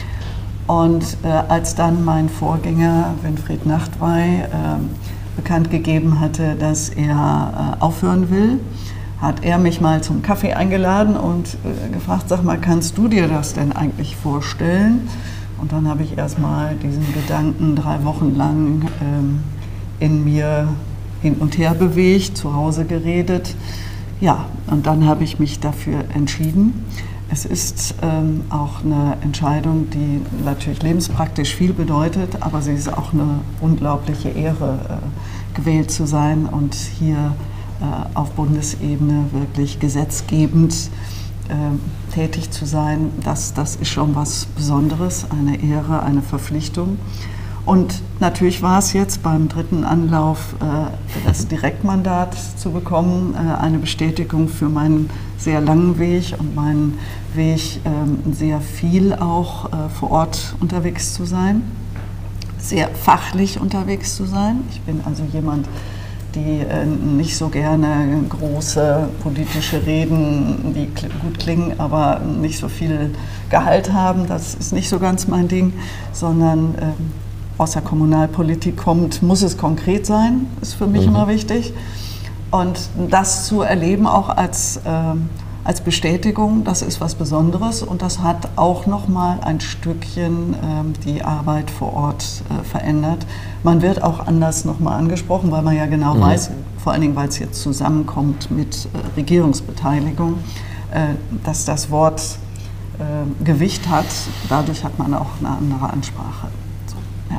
Und als dann mein Vorgänger Winfried Nachtwey bekannt gegeben hatte, dass er aufhören will, hat er mich mal zum Kaffee eingeladen und gefragt, sag mal, kannst du dir das denn eigentlich vorstellen? Und dann habe ich erstmal diesen Gedanken 3 Wochen lang in mir hin und her bewegt, zu Hause geredet. Ja, und dann habe ich mich dafür entschieden. Es ist auch eine Entscheidung, die natürlich lebenspraktisch viel bedeutet, aber sie ist auch eine unglaubliche Ehre, gewählt zu sein und hier auf Bundesebene wirklich gesetzgebend tätig zu sein. Das ist schon was Besonderes, eine Ehre, eine Verpflichtung. Und natürlich war es jetzt beim dritten Anlauf, das Direktmandat zu bekommen, eine Bestätigung für meinen sehr langen Weg und meinen Weg, sehr viel auch vor Ort unterwegs zu sein, sehr fachlich unterwegs zu sein. Ich bin also jemand, die nicht so gerne große politische Reden, die gut klingen, aber nicht so viel Gehalt haben. Das ist nicht so ganz mein Ding, sondern aus der Kommunalpolitik kommt, muss es konkret sein, ist für mich immer wichtig. Und das zu erleben auch als Bestätigung, das ist was Besonderes und das hat auch nochmal ein Stückchen die Arbeit vor Ort verändert. Man wird auch anders nochmal angesprochen, weil man ja genau weiß, vor allen Dingen, weil es jetzt zusammenkommt mit Regierungsbeteiligung, dass das Wort Gewicht hat. Dadurch hat man auch eine andere Ansprache. So, ja.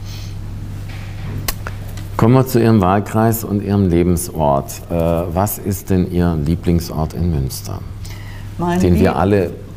Kommen wir zu Ihrem Wahlkreis und Ihrem Lebensort. Was ist denn Ihr Lieblingsort in Münster, den wir alle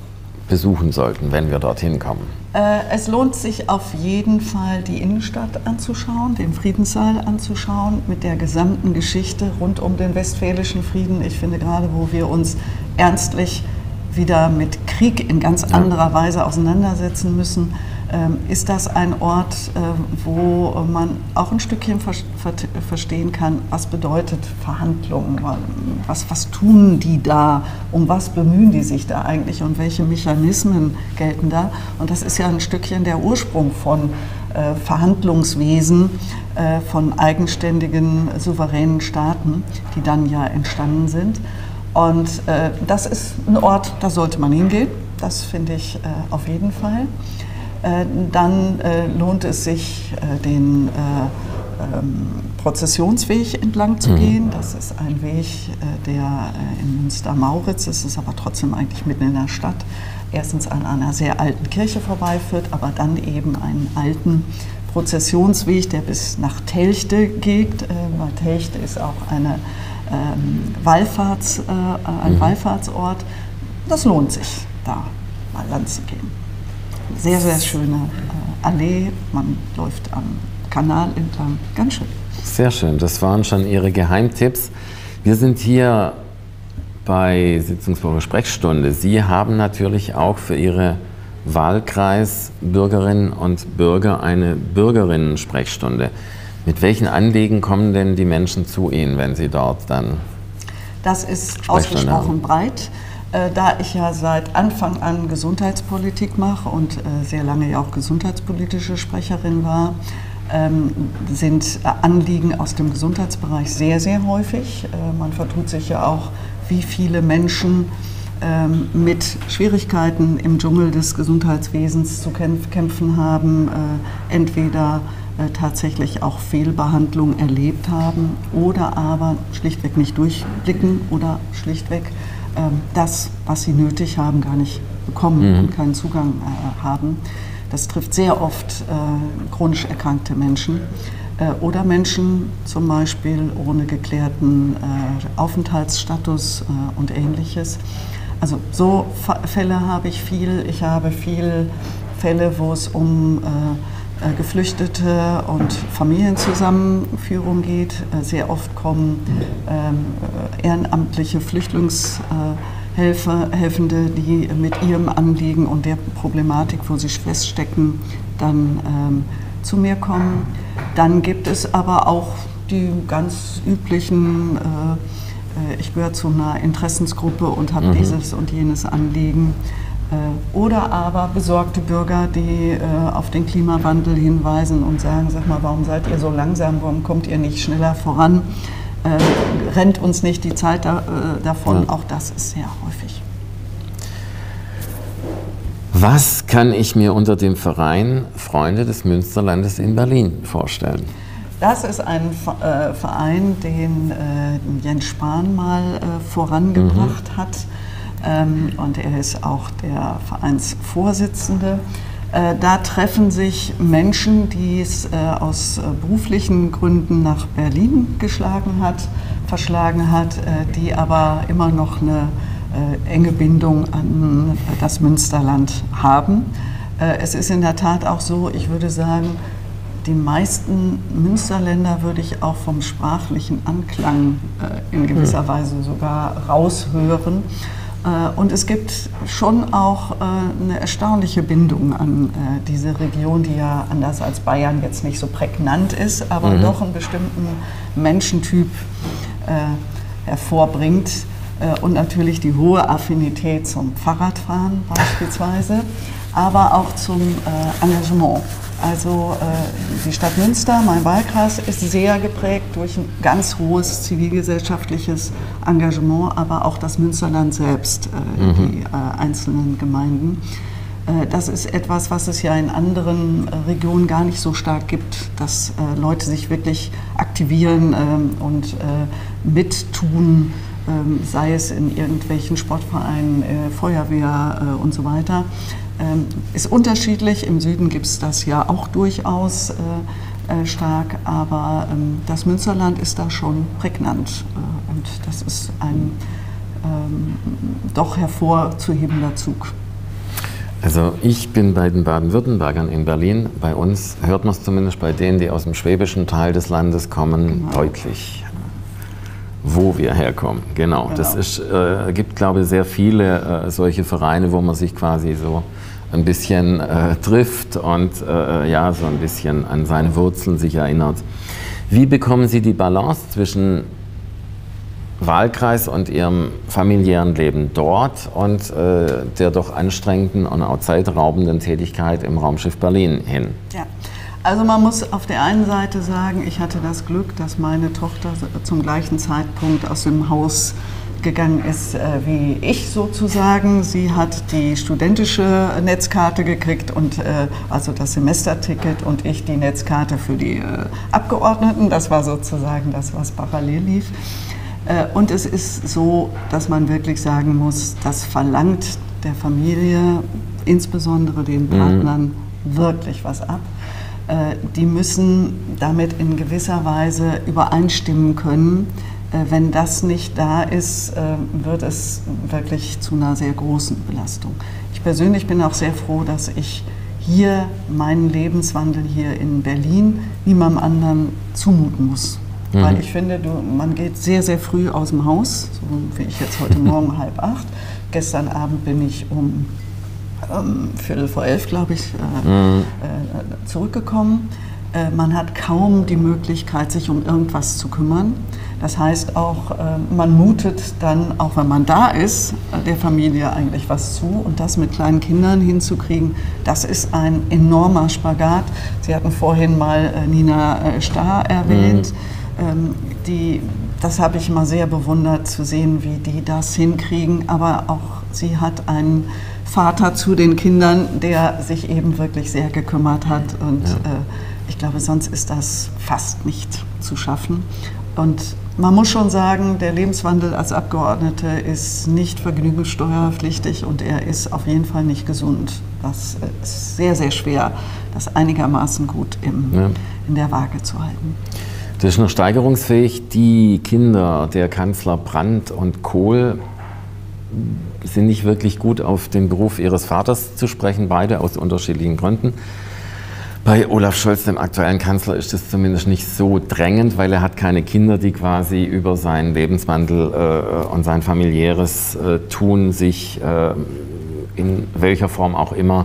besuchen sollten, wenn wir dorthin kommen? Es lohnt sich auf jeden Fall, die Innenstadt anzuschauen, den Friedenssaal anzuschauen, mit der gesamten Geschichte rund um den Westfälischen Frieden. Ich finde, gerade wo wir uns ernstlich wieder mit Krieg in ganz anderer Weise auseinandersetzen müssen, ist das ein Ort, wo man auch ein Stückchen verstehen kann, was bedeutet Verhandlungen, was tun die da, um was bemühen die sich da eigentlich und welche Mechanismen gelten da. Und das ist ja ein Stückchen der Ursprung von Verhandlungswesen, von eigenständigen, souveränen Staaten, die dann ja entstanden sind. Und das ist ein Ort, da sollte man hingehen, das finde ich auf jeden Fall. Dann lohnt es sich, den Prozessionsweg entlang zu gehen. Das ist ein Weg, der in Münster-Mauritz ist, ist aber trotzdem eigentlich mitten in der Stadt. Erstens an einer sehr alten Kirche vorbeiführt, aber dann eben einen alten Prozessionsweg, der bis nach Telchte geht. Weil Telchte ist auch eine ein Wallfahrtsort. Das lohnt sich, da mal lang zu gehen. Sehr, sehr schöne Allee, man läuft am Kanal entlang, ganz schön. Sehr schön, das waren schon Ihre Geheimtipps. Wir sind hier bei Sitzungswoche Sprechstunde. Sie haben natürlich auch für Ihre Wahlkreisbürgerinnen und Bürger eine Bürgerinnen-Sprechstunde. Mit welchen Anliegen kommen denn die Menschen zu Ihnen, wenn Sie dort dann Das ist ausgesprochen breit. Da ich ja seit Anfang an Gesundheitspolitik mache und sehr lange ja auch gesundheitspolitische Sprecherin war, sind Anliegen aus dem Gesundheitsbereich sehr, sehr häufig. Man vertut sich ja auch, wie viele Menschen mit Schwierigkeiten im Dschungel des Gesundheitswesens zu kämpfen haben, entweder tatsächlich auch Fehlbehandlung erlebt haben oder aber schlichtweg nicht durchblicken oder schlichtweg das, was sie nötig haben, gar nicht bekommen und keinen Zugang haben. Das trifft sehr oft chronisch erkrankte Menschen oder Menschen zum Beispiel ohne geklärten Aufenthaltsstatus und Ähnliches. Also so Fälle habe ich viel. Ich habe viel Fälle, wo es um Geflüchtete und Familienzusammenführung geht. Sehr oft kommen ehrenamtliche Flüchtlingshelfende, die mit ihrem Anliegen und der Problematik, wo sie feststecken, dann zu mir kommen. Dann gibt es aber auch die ganz üblichen, ich gehöre zu einer Interessensgruppe und habe dieses und jenes Anliegen. Oder aber besorgte Bürger, die auf den Klimawandel hinweisen und sagen, sag mal, warum seid ihr so langsam, warum kommt ihr nicht schneller voran, rennt uns nicht die Zeit davon, auch das ist sehr häufig. Was kann ich mir unter dem Verein Freunde des Münsterlandes in Berlin vorstellen? Das ist ein Verein, den Jens Spahn mal vorangebracht hat. Und er ist auch der Vereinsvorsitzende. Da treffen sich Menschen, die es aus beruflichen Gründen nach Berlin verschlagen hat, die aber immer noch eine enge Bindung an das Münsterland haben. Es ist in der Tat auch so, ich würde sagen, die meisten Münsterländer würde ich auch vom sprachlichen Anklang in gewisser Weise sogar raushören. Und es gibt schon auch eine erstaunliche Bindung an diese Region, die ja anders als Bayern jetzt nicht so prägnant ist, aber doch einen bestimmten Menschentyp hervorbringt. Und natürlich die hohe Affinität zum Fahrradfahren beispielsweise, aber auch zum Engagement. Also die Stadt Münster, mein Wahlkreis, ist sehr geprägt durch ein ganz hohes zivilgesellschaftliches Engagement, aber auch das Münsterland selbst, die einzelnen Gemeinden. Das ist etwas, was es ja in anderen Regionen gar nicht so stark gibt, dass Leute sich wirklich aktivieren und mittun, sei es in irgendwelchen Sportvereinen, Feuerwehr und so weiter. Ist unterschiedlich, im Süden gibt es das ja auch durchaus stark, aber das Münsterland ist da schon prägnant und das ist ein doch hervorzuhebender Zug. Also ich bin bei den Baden-Württembergern in Berlin. Bei uns hört man es zumindest bei denen, die aus dem schwäbischen Teil des Landes kommen, deutlich, wo wir herkommen. Genau. Das gibt, glaube ich, sehr viele solche Vereine, wo man sich quasi so ein bisschen trifft und ja, so ein bisschen an seine Wurzeln sich erinnert. Wie bekommen Sie die Balance zwischen Wahlkreis und Ihrem familiären Leben dort und der doch anstrengenden und auch zeitraubenden Tätigkeit im Raumschiff Berlin hin? Ja, also man muss auf der einen Seite sagen, ich hatte das Glück, dass meine Tochter zum gleichen Zeitpunkt aus dem Haus gegangen ist wie ich sozusagen. Sie hat die studentische Netzkarte gekriegt und also das Semesterticket und ich die Netzkarte für die Abgeordneten. Das war sozusagen das, was parallel lief. Und es ist so, dass man wirklich sagen muss, das verlangt der Familie, insbesondere den Partnern, wirklich was ab. Die müssen damit in gewisser Weise übereinstimmen können. Wenn das nicht da ist, wird es wirklich zu einer sehr großen Belastung. Ich persönlich bin auch sehr froh, dass ich hier meinen Lebenswandel hier in Berlin niemandem anderen zumuten muss. Weil ich finde, man geht sehr, sehr früh aus dem Haus, so wie ich jetzt heute Morgen 7:30. Gestern Abend bin ich um 11:15, glaube ich, zurückgekommen. Man hat kaum die Möglichkeit, sich um irgendwas zu kümmern. Das heißt auch, man mutet dann, auch wenn man da ist, der Familie eigentlich was zu. Und das mit kleinen Kindern hinzukriegen, das ist ein enormer Spagat. Sie hatten vorhin mal Nina Starr erwähnt. Das habe ich immer sehr bewundert, zu sehen, wie die das hinkriegen. Aber auch sie hat einen Vater zu den Kindern, der sich eben wirklich sehr gekümmert hat. Und ich glaube, sonst ist das fast nicht zu schaffen. Und man muss schon sagen, der Lebenswandel als Abgeordnete ist nicht vergnügungssteuerpflichtig und er ist auf jeden Fall nicht gesund. Das ist sehr, sehr schwer, das einigermaßen gut in der Waage zu halten. Das ist noch steigerungsfähig. Die Kinder der Kanzler Brandt und Kohl sind nicht wirklich gut auf den Beruf ihres Vaters zu sprechen, beide aus unterschiedlichen Gründen. Bei Olaf Scholz, dem aktuellen Kanzler, ist es zumindest nicht so drängend, weil er hat keine Kinder, die quasi über seinen Lebenswandel und sein familiäres Tun sich in welcher Form auch immer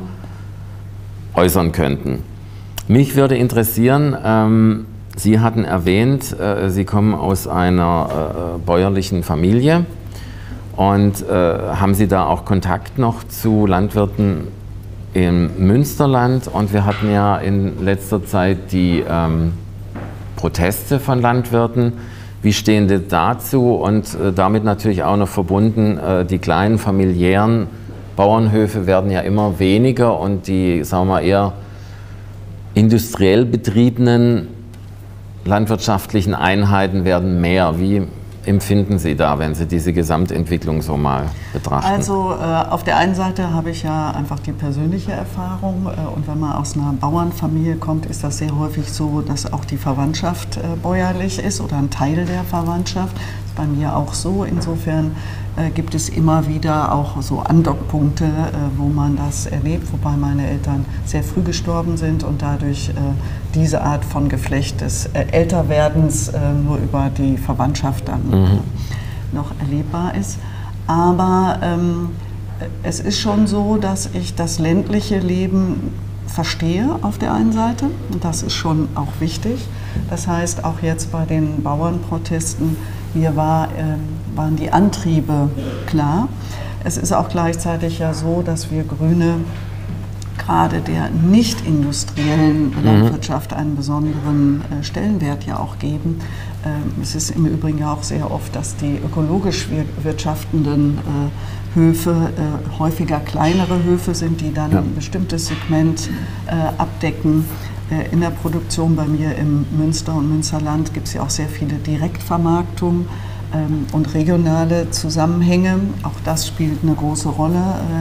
äußern könnten. Mich würde interessieren, Sie hatten erwähnt, Sie kommen aus einer bäuerlichen Familie und haben Sie da auch Kontakt noch zu Landwirten im Münsterland? Und wir hatten ja in letzter Zeit die Proteste von Landwirten. Wie stehen Sie dazu? Und damit natürlich auch noch verbunden, die kleinen familiären Bauernhöfe werden ja immer weniger und die, sagen wir mal, eher industriell betriebenen landwirtschaftlichen Einheiten werden mehr. Wie empfinden Sie da, wenn Sie diese Gesamtentwicklung so mal betrachten? Also auf der einen Seite habe ich ja einfach die persönliche Erfahrung und wenn man aus einer Bauernfamilie kommt, ist das sehr häufig so, dass auch die Verwandtschaft bäuerlich ist oder ein Teil der Verwandtschaft. Das ist bei mir auch so. Insofern gibt es immer wieder auch so Andockpunkte, wo man das erlebt, wobei meine Eltern sehr früh gestorben sind und dadurch diese Art von Geflecht des Älterwerdens nur über die Verwandtschaft dann noch erlebbar ist. Aber es ist schon so, dass ich das ländliche Leben verstehe auf der einen Seite und das ist schon auch wichtig. Das heißt, auch jetzt bei den Bauernprotesten, mir waren die Antriebe klar. Es ist auch gleichzeitig ja so, dass wir Grüne gerade der nicht industriellen Landwirtschaft einen besonderen Stellenwert ja auch geben. Es ist im Übrigen ja auch sehr oft, dass die ökologisch wirtschaftenden Höfe häufiger kleinere Höfe sind, die dann ein bestimmtes Segment abdecken. In der Produktion bei mir im Münster und Münsterland gibt es ja auch sehr viele Direktvermarktungen und regionale Zusammenhänge. Auch das spielt eine große Rolle,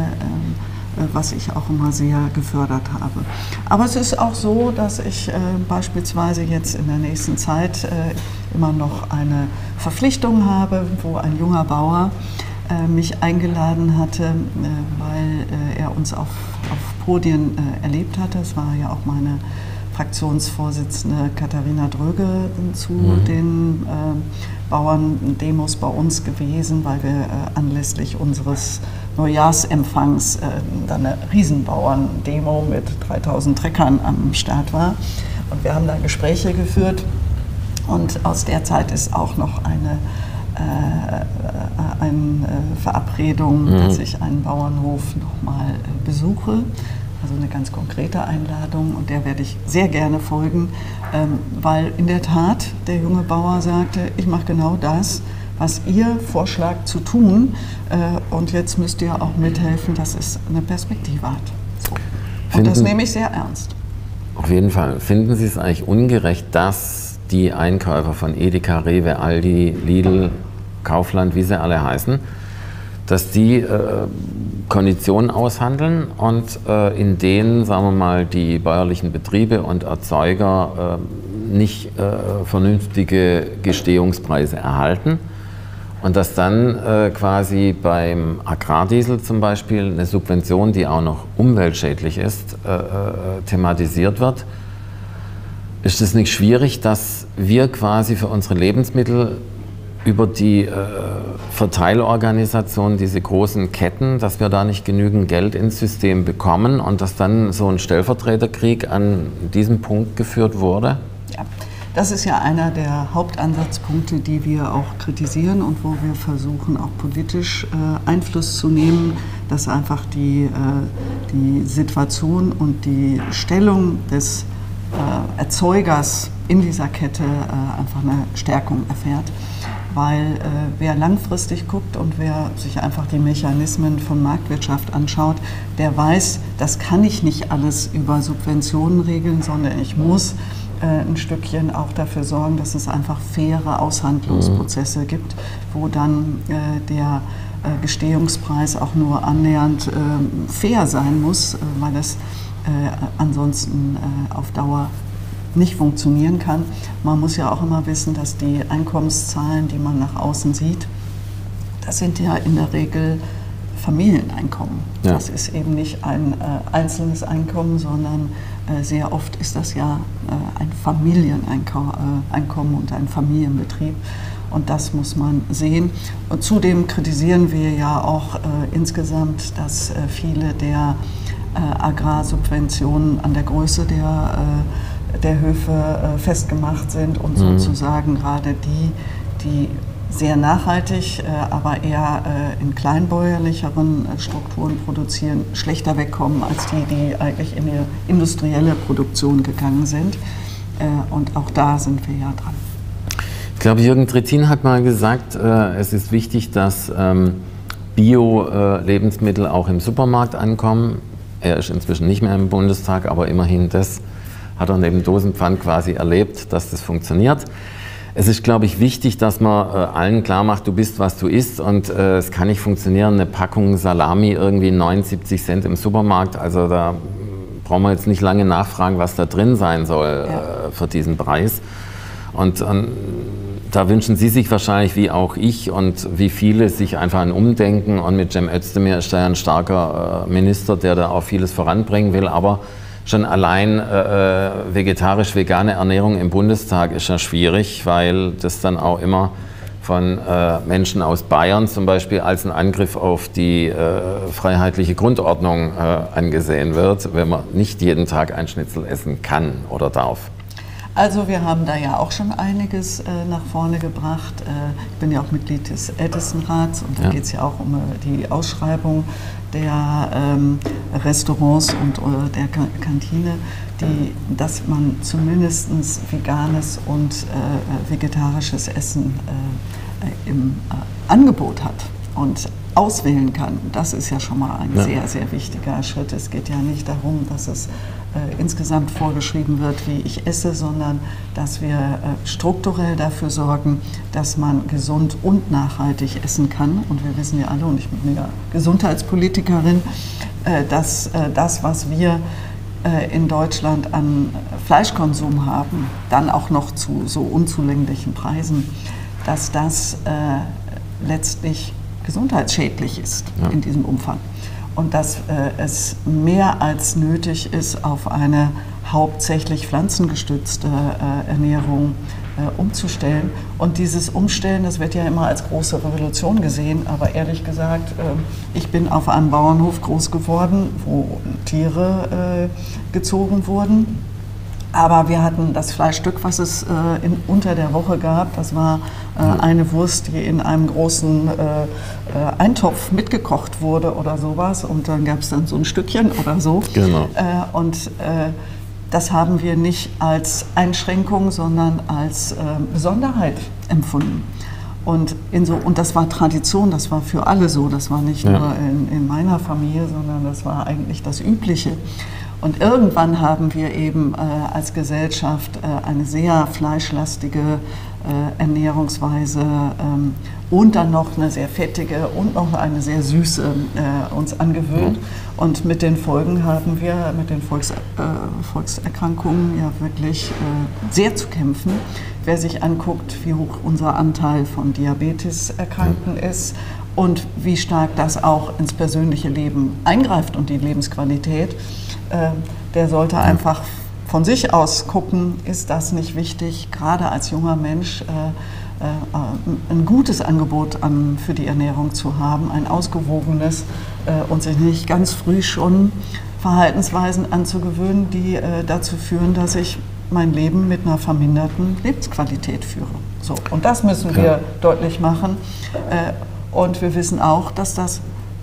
was ich auch immer sehr gefördert habe. Aber es ist auch so, dass ich beispielsweise jetzt in der nächsten Zeit immer noch eine Verpflichtung habe, wo ein junger Bauer mich eingeladen hatte, weil er uns auf auf Podien erlebt hatte. Es war ja auch meine Fraktionsvorsitzende Katharina Dröge zu den Bauerndemos bei uns gewesen, weil wir anlässlich unseres Neujahrsempfangs dann eine Riesenbauerndemo mit 3000 Treckern am Start war. Und wir haben da Gespräche geführt und aus der Zeit ist auch noch eine Verabredung, dass ich einen Bauernhof nochmal besuche. Also eine ganz konkrete Einladung und der werde ich sehr gerne folgen, weil in der Tat der junge Bauer sagte, ich mache genau das, was ihr vorschlagt zu tun und jetzt müsst ihr auch mithelfen, dass es eine Perspektive hat. So. Und das nehme ich sehr ernst. Auf jeden Fall. Finden Sie es eigentlich ungerecht, dass die Einkäufer von Edeka, Rewe, Aldi, Lidl, Kaufland, wie sie alle heißen, dass die Konditionen aushandeln und in denen, sagen wir mal, die bäuerlichen Betriebe und Erzeuger nicht vernünftige Gestehungspreise erhalten und dass dann quasi beim Agrardiesel zum Beispiel eine Subvention, die auch noch umweltschädlich ist, thematisiert wird. Ist es nicht schwierig, dass wir quasi für unsere Lebensmittel über die Verteilorganisation, diese großen Ketten, dass wir da nicht genügend Geld ins System bekommen und dass dann so ein Stellvertreterkrieg an diesem Punkt geführt wurde? Ja, das ist ja einer der Hauptansatzpunkte, die wir auch kritisieren und wo wir versuchen, auch politisch Einfluss zu nehmen, dass einfach die Situation und die Stellung des Erzeugers in dieser Kette einfach eine Stärkung erfährt. Weil wer langfristig guckt und wer sich einfach die Mechanismen von Marktwirtschaft anschaut, der weiß, das kann ich nicht alles über Subventionen regeln, sondern ich muss ein Stückchen auch dafür sorgen, dass es einfach faire Aushandlungsprozesse gibt, wo dann der Gestehungspreis auch nur annähernd fair sein muss, weil es ansonsten auf Dauer nicht funktionieren kann. Man muss ja auch immer wissen, dass die Einkommenszahlen, die man nach außen sieht, das sind ja in der Regel Familieneinkommen. Ja. Das ist eben nicht ein einzelnes Einkommen, sondern sehr oft ist das ja ein Familieneinkommen und ein Familienbetrieb. Und das muss man sehen. Und zudem kritisieren wir ja auch insgesamt, dass viele der Agrarsubventionen an der Größe der Höfe festgemacht sind und sozusagen gerade die sehr nachhaltig, aber eher in kleinbäuerlicheren Strukturen produzieren, schlechter wegkommen als die eigentlich in die industrielle Produktion gegangen sind. Und auch da sind wir ja dran. Ich glaube, Jürgen Trittin hat mal gesagt, es ist wichtig, dass Bio-Lebensmittel auch im Supermarkt ankommen. Er ist inzwischen nicht mehr im Bundestag, aber immerhin das hat er neben Dosenpfand quasi erlebt, dass das funktioniert. Es ist, glaube ich, wichtig, dass man allen klar macht, du bist, was du isst und es kann nicht funktionieren, eine Packung Salami irgendwie 79 Cent im Supermarkt, also da brauchen wir jetzt nicht lange nachfragen, was da drin sein soll für diesen Preis. Und da wünschen Sie sich wahrscheinlich, wie auch ich und wie viele, sich einfach ein Umdenken und mit Cem Özdemir ist er ein starker Minister, der da auch vieles voranbringen will, aber schon allein vegetarisch-vegane Ernährung im Bundestag ist ja schwierig, weil das dann auch immer von Menschen aus Bayern zum Beispiel als ein Angriff auf die freiheitliche Grundordnung angesehen wird, wenn man nicht jeden Tag ein Schnitzel essen kann oder darf. Also wir haben da ja auch schon einiges nach vorne gebracht. Ich bin ja auch Mitglied des Ältestenrats und da geht es ja auch um die Ausschreibung der Restaurants und der Kantine, dass man zumindest veganes und vegetarisches Essen im Angebot hat und auswählen kann. Das ist ja schon mal ein sehr, sehr wichtiger Schritt. Es geht ja nicht darum, dass es insgesamt vorgeschrieben wird, wie ich esse, sondern dass wir strukturell dafür sorgen, dass man gesund und nachhaltig essen kann. Und wir wissen ja alle, und ich bin ja Gesundheitspolitikerin, dass das, was wir in Deutschland an Fleischkonsum haben, dann auch noch zu so unzulänglichen Preisen, dass das letztlich gesundheitsschädlich ist in diesem Umfang. und dass es mehr als nötig ist, auf eine hauptsächlich pflanzengestützte Ernährung umzustellen. Und dieses Umstellen, das wird ja immer als große Revolution gesehen, aber ehrlich gesagt, ich bin auf einem Bauernhof groß geworden, wo Tiere gezogen wurden. Aber wir hatten das Fleischstück, was es unter der Woche gab, das war eine Wurst, die in einem großen Eintopf mitgekocht wurde oder sowas. Und dann gab es dann so ein Stückchen oder so. Genau. Das haben wir nicht als Einschränkung, sondern als Besonderheit empfunden. Und das war Tradition, das war für alle so. Das war nicht nur in meiner Familie, sondern das war eigentlich das Übliche. Und irgendwann haben wir eben als Gesellschaft eine sehr fleischlastige Ernährungsweise und dann noch eine sehr fettige und noch eine sehr süße uns angewöhnt. Und mit den Folgen haben wir, mit den Volkserkrankungen ja wirklich sehr zu kämpfen. Wer sich anguckt, wie hoch unser Anteil von Diabetes-Erkrankten ist und wie stark das auch ins persönliche Leben eingreift und die Lebensqualität, der sollte einfach von sich aus gucken, ist das nicht wichtig, gerade als junger Mensch ein gutes Angebot für die Ernährung zu haben, ein ausgewogenes und sich nicht ganz früh schon Verhaltensweisen anzugewöhnen, die dazu führen, dass ich mein Leben mit einer verminderten Lebensqualität führe. So, und das müssen wir deutlich machen. Und wir wissen auch, dass das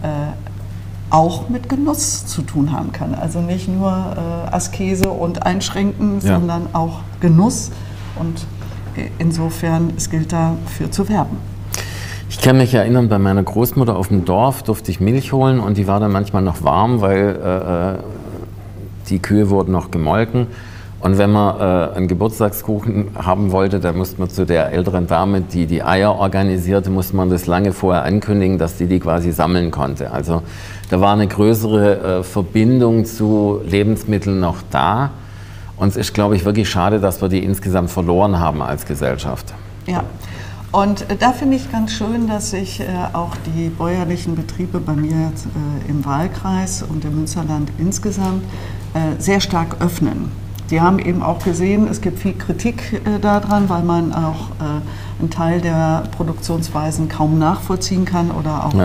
auch mit Genuss zu tun haben kann. Also nicht nur Askese und Einschränken, sondern auch Genuss. Und insofern, es gilt dafür zu werben. Ich kann mich erinnern, bei meiner Großmutter auf dem Dorf durfte ich Milch holen und die war dann manchmal noch warm, weil die Kühe wurden noch gemolken. Und wenn man einen Geburtstagskuchen haben wollte, dann musste man zu der älteren Dame, die die Eier organisierte, musste man das lange vorher ankündigen, dass die quasi sammeln konnte. Also da war eine größere Verbindung zu Lebensmitteln noch da. Und es ist, glaube ich, wirklich schade, dass wir die insgesamt verloren haben als Gesellschaft. Ja, und da finde ich ganz schön, dass sich auch die bäuerlichen Betriebe bei mir im Wahlkreis und im Münsterland insgesamt sehr stark öffnen. Die haben eben auch gesehen, es gibt viel Kritik daran, weil man auch einen Teil der Produktionsweisen kaum nachvollziehen kann oder auch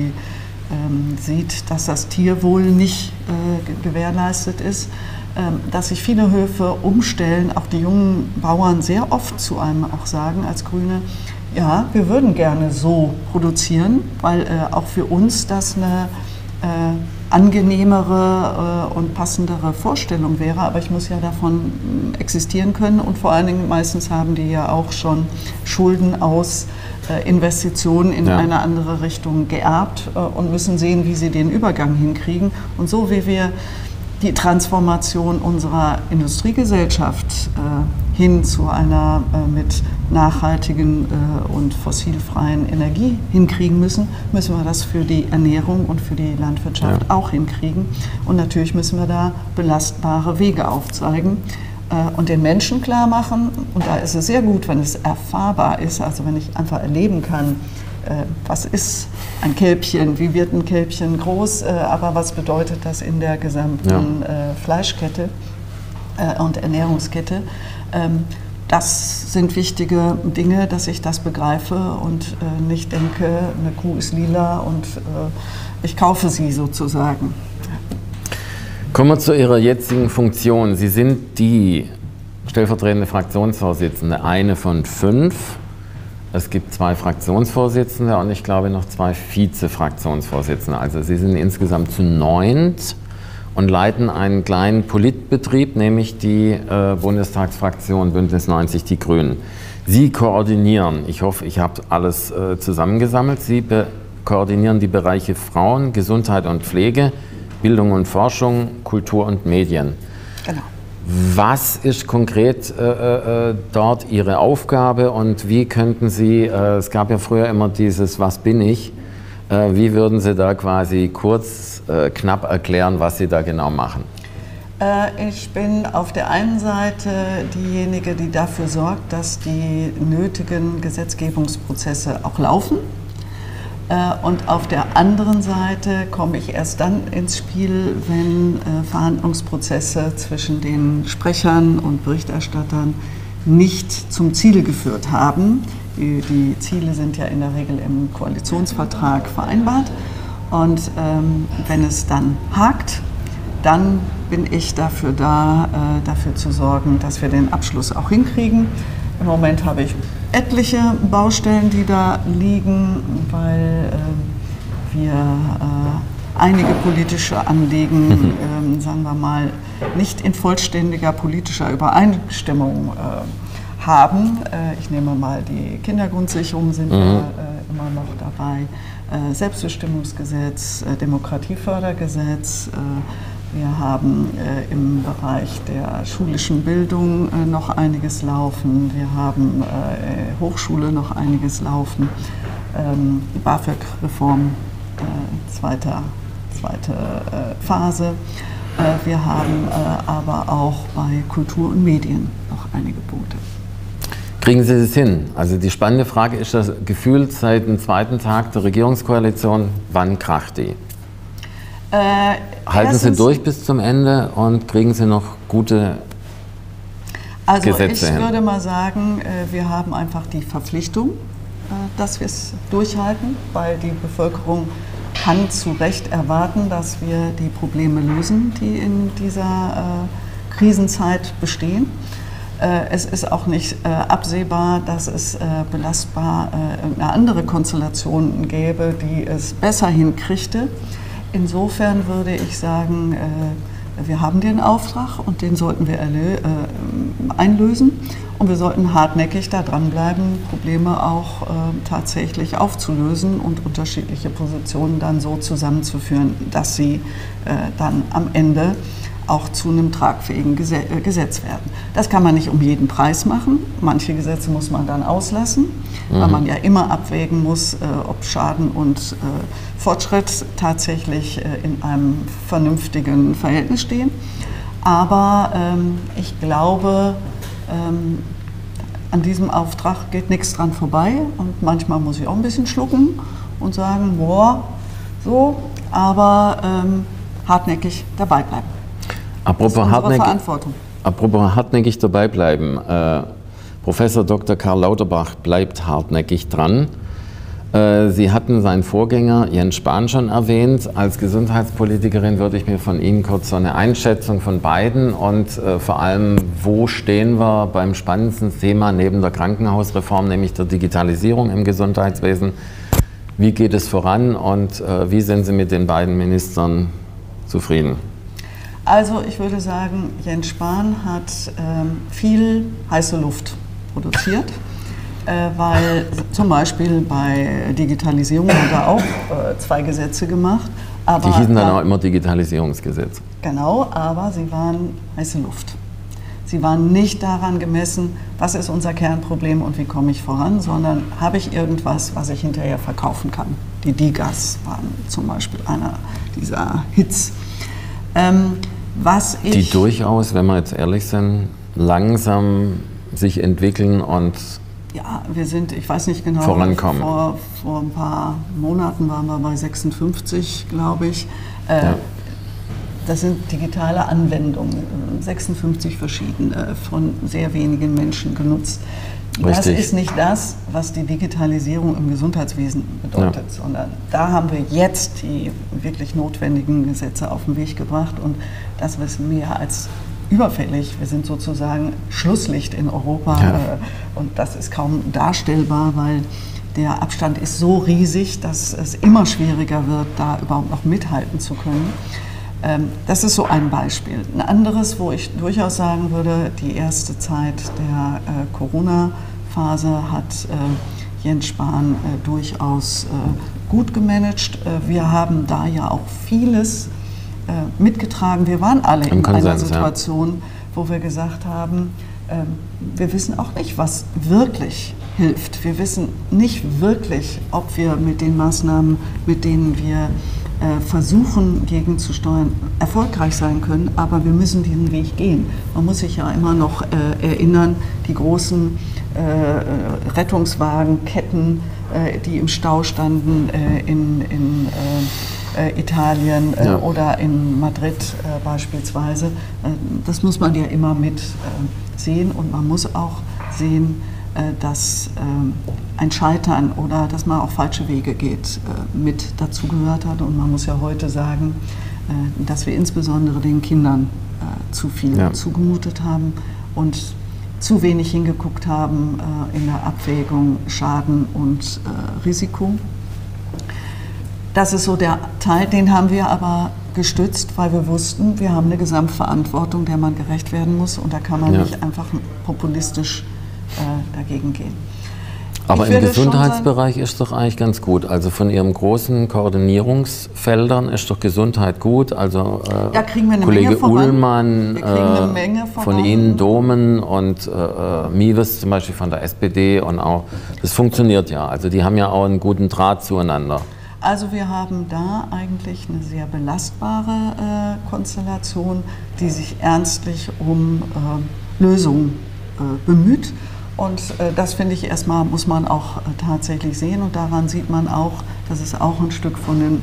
sieht, dass das Tierwohl nicht gewährleistet ist. Dass sich viele Höfe umstellen, auch die jungen Bauern sehr oft zu einem auch sagen als Grüne, ja, wir würden gerne so produzieren, weil auch für uns das eine angenehmere und passendere Vorstellung wäre, aber ich muss ja davon existieren können und vor allen Dingen meistens haben die ja auch schon Schulden aus Investitionen in eine andere Richtung geerbt und müssen sehen, wie sie den Übergang hinkriegen. Und so wie wir die Transformation unserer Industriegesellschaft hin zu einer mit nachhaltigen und fossilfreien Energie hinkriegen müssen, müssen wir das für die Ernährung und für die Landwirtschaft auch hinkriegen. Und natürlich müssen wir da belastbare Wege aufzeigen und den Menschen klar machen. Und da ist es sehr gut, wenn es erfahrbar ist, also wenn ich einfach erleben kann, was ist ein Kälbchen, wie wird ein Kälbchen groß, aber was bedeutet das in der gesamten Fleischkette und Ernährungskette. Das sind wichtige Dinge, dass ich das begreife und nicht denke, eine Kuh ist lila und ich kaufe sie sozusagen. Kommen wir zu Ihrer jetzigen Funktion. Sie sind die stellvertretende Fraktionsvorsitzende, eine von 5. Es gibt 2 Fraktionsvorsitzende und ich glaube noch 2 Vize-Fraktionsvorsitzende. Also Sie sind insgesamt zu 9 und leiten einen kleinen Politbetrieb, nämlich die Bundestagsfraktion Bündnis 90 Die Grünen. Sie koordinieren, ich hoffe, ich habe alles zusammengesammelt, Sie koordinieren die Bereiche Frauen, Gesundheit und Pflege, Bildung und Forschung, Kultur und Medien. Genau. Was ist konkret dort Ihre Aufgabe und wie könnten Sie, es gab ja früher immer dieses Was bin ich, wie würden Sie da quasi kurz, knapp erklären, was Sie da genau machen? Ich bin auf der einen Seite diejenige, die dafür sorgt, dass die nötigen Gesetzgebungsprozesse auch laufen. Und auf der anderen Seite komme ich erst dann ins Spiel, wenn Verhandlungsprozesse zwischen den Sprechern und Berichterstattern nicht zum Ziel geführt haben. Die Ziele sind ja in der Regel im Koalitionsvertrag vereinbart. Und wenn es dann hakt, dann bin ich dafür da, dafür zu sorgen, dass wir den Abschluss auch hinkriegen. Im Moment habe ich etliche Baustellen, die da liegen, weil wir einige politische Anliegen, sagen wir mal, nicht in vollständiger politischer Übereinstimmung haben. Ich nehme mal die Kindergrundsicherung, sind wir immer noch dabei, Selbstbestimmungsgesetz, Demokratiefördergesetz. Wir haben im Bereich der schulischen Bildung noch einiges laufen. Wir haben Hochschule noch einiges laufen. BAföG-Reform, zweite Phase. Wir haben aber auch bei Kultur und Medien noch einige Punkte. Kriegen Sie das hin? Also die spannende Frage ist das gefühlt seit dem zweiten Tag der Regierungskoalition, wann kracht die? Halten Sie durch bis zum Ende und kriegen Sie noch gute Gesetze hin? Ich würde mal sagen, wir haben einfach die Verpflichtung, dass wir es durchhalten, weil die Bevölkerung kann zu Recht erwarten, dass wir die Probleme lösen, die in dieser Krisenzeit bestehen. Es ist auch nicht absehbar, dass es belastbar eine andere Konstellation gäbe, die es besser hinkriegte. Insofern würde ich sagen, wir haben den Auftrag und den sollten wir einlösen. Und wir sollten hartnäckig da dranbleiben, Probleme auch tatsächlich aufzulösen und unterschiedliche Positionen dann so zusammenzuführen, dass sie dann am Ende auch zu einem tragfähigen Gesetz werden. Das kann man nicht um jeden Preis machen. Manche Gesetze muss man dann auslassen, weil man ja immer abwägen muss, ob Schaden und Fortschritt tatsächlich in einem vernünftigen Verhältnis stehen. Aber ich glaube, an diesem Auftrag geht nichts dran vorbei. Und manchmal muss ich auch ein bisschen schlucken und sagen, boah, so, aber hartnäckig dabei bleiben. Apropos hartnäckig dabei bleiben. Professor Dr. Karl Lauterbach bleibt hartnäckig dran. Sie hatten seinen Vorgänger Jens Spahn schon erwähnt. Als Gesundheitspolitikerin würde ich mir von Ihnen kurz so eine Einschätzung von beiden und vor allem, wo stehen wir beim spannendsten Thema neben der Krankenhausreform, nämlich der Digitalisierung im Gesundheitswesen. Wie geht es voran und wie sind Sie mit den beiden Ministern zufrieden? Also ich würde sagen, Jens Spahn hat viel heiße Luft produziert, weil zum Beispiel bei Digitalisierung hat er auch 2 Gesetze gemacht. Aber die hießen dann auch immer Digitalisierungsgesetz. Genau, aber sie waren heiße Luft. Sie waren nicht daran gemessen, was ist unser Kernproblem und wie komme ich voran, sondern habe ich irgendwas, was ich hinterher verkaufen kann. Die DiGAs waren zum Beispiel einer dieser Hits. Die durchaus, wenn wir jetzt ehrlich sind, langsam sich entwickeln und ja, wir sind, ich weiß nicht genau, vorankommen. Vor ein paar Monaten waren wir bei 56, glaube ich. Das sind digitale Anwendungen, 56 verschiedene, von sehr wenigen Menschen genutzt. Das ist nicht das, was die Digitalisierung im Gesundheitswesen bedeutet, sondern da haben wir jetzt die wirklich notwendigen Gesetze auf den Weg gebracht und das ist mehr als überfällig. Wir sind sozusagen Schlusslicht in Europa und das ist kaum darstellbar, weil der Abstand ist so riesig, dass es immer schwieriger wird, da überhaupt noch mithalten zu können. Das ist so ein Beispiel. Ein anderes, wo ich durchaus sagen würde, die erste Zeit der Corona-Phase hat Jens Spahn durchaus gut gemanagt. Wir haben da ja auch vieles mitgetragen. Wir waren alle in einer Situation, wo wir gesagt haben, wir wissen auch nicht, was wirklich hilft. Wir wissen nicht wirklich, ob wir mit den Maßnahmen, mit denen wir versuchen gegenzusteuern, erfolgreich sein können, aber wir müssen diesen Weg gehen. Man muss sich ja immer noch erinnern, die großen Rettungswagenketten die im Stau standen in Italien oder in Madrid beispielsweise. Das muss man ja immer mit sehen, und man muss auch sehen, dass ein Scheitern oder dass man auch falsche Wege geht, mit dazugehört hat. Und man muss ja heute sagen, dass wir insbesondere den Kindern zu viel zugemutet haben und zu wenig hingeguckt haben in der Abwägung Schaden und Risiko. Das ist so der Teil, den haben wir aber gestützt, weil wir wussten, wir haben eine Gesamtverantwortung, der man gerecht werden muss, und da kann man nicht einfach populistisch dagegen gehen. Aber im Gesundheitsbereich ist doch eigentlich ganz gut. Also von Ihren großen Koordinierungsfeldern ist doch Gesundheit gut. Also Kollege Ullmann, von Ihnen Domen und Mewes zum Beispiel von der SPD, und auch, das funktioniert ja. Also die haben ja auch einen guten Draht zueinander. Also wir haben da eigentlich eine sehr belastbare Konstellation, die sich ernstlich um Lösungen bemüht. Und das finde ich erstmal, muss man auch tatsächlich sehen, und daran sieht man auch, dass es auch ein Stück von den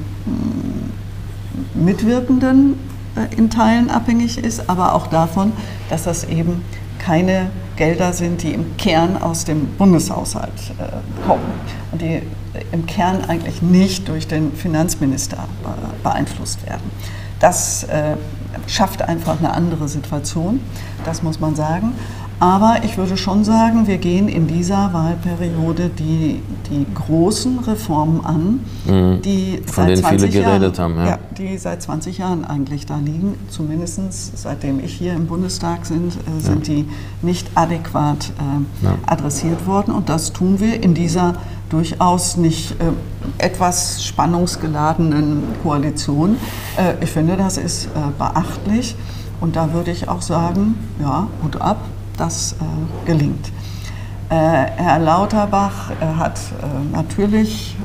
Mitwirkenden in Teilen abhängig ist, aber auch davon, dass das eben keine Gelder sind, die im Kern aus dem Bundeshaushalt kommen und die im Kern eigentlich nicht durch den Finanzminister beeinflusst werden. Das schafft einfach eine andere Situation, das muss man sagen. Aber ich würde schon sagen, wir gehen in dieser Wahlperiode die großen Reformen an, die von denen viele geredet haben. Ja, die seit 20 Jahren eigentlich da liegen. Zumindest seitdem ich hier im Bundestag sind die nicht adäquat adressiert worden. Und das tun wir in dieser durchaus nicht etwas spannungsgeladenen Koalition. Ich finde, das ist beachtlich. Und da würde ich auch sagen, ja, Hut ab. Das gelingt. Herr Lauterbach hat natürlich,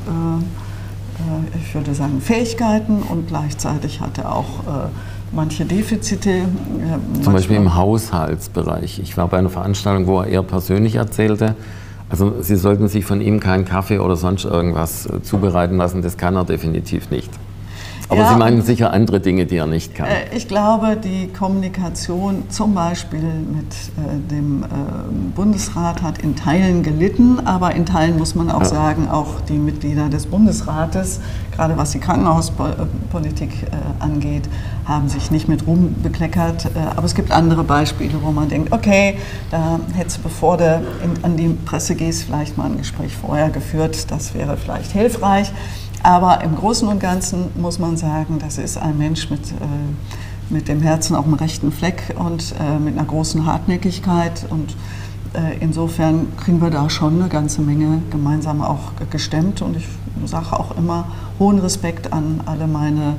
ich würde sagen, Fähigkeiten, und gleichzeitig hat er auch manche Defizite. Zum Beispiel im Haushaltsbereich. Ich war bei einer Veranstaltung, wo er eher persönlich erzählte, also Sie sollten sich von ihm keinen Kaffee oder sonst irgendwas zubereiten lassen, das kann er definitiv nicht. Aber Sie meinen sicher andere Dinge, die er nicht kann. Ich glaube, die Kommunikation zum Beispiel mit dem Bundesrat hat in Teilen gelitten, aber in Teilen muss man auch sagen, auch die Mitglieder des Bundesrates, gerade was die Krankenhauspolitik angeht, haben sich nicht mit Ruhm bekleckert. Aber es gibt andere Beispiele, wo man denkt, okay, da hättest du, bevor du an die Presse gehst, vielleicht mal ein Gespräch vorher geführt, das wäre vielleicht hilfreich. Aber im Großen und Ganzen muss man sagen, das ist ein Mensch mit dem Herzen auf dem rechten Fleck und mit einer großen Hartnäckigkeit. Und insofern kriegen wir da schon eine ganze Menge gemeinsam auch gestemmt. Und ich sage auch immer hohen Respekt an alle meine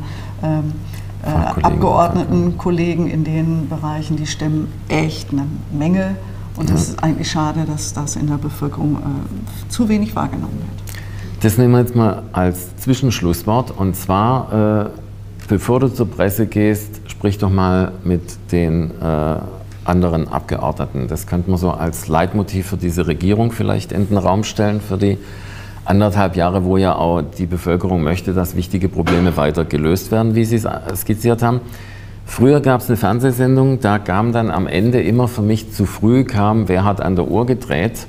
Abgeordneten, Kollegen in den Bereichen, die stemmen echt eine Menge. Und es ist eigentlich schade, dass das in der Bevölkerung zu wenig wahrgenommen wird. Das nehmen wir jetzt mal als Zwischenschlusswort, und zwar, bevor du zur Presse gehst, sprich doch mal mit den anderen Abgeordneten. Das könnte man so als Leitmotiv für diese Regierung vielleicht in den Raum stellen, für die 1,5 Jahre, wo ja auch die Bevölkerung möchte, dass wichtige Probleme weiter gelöst werden, wie Sie es skizziert haben. Früher gab es eine Fernsehsendung, da kam dann am Ende immer für mich zu früh, wer hat an der Uhr gedreht.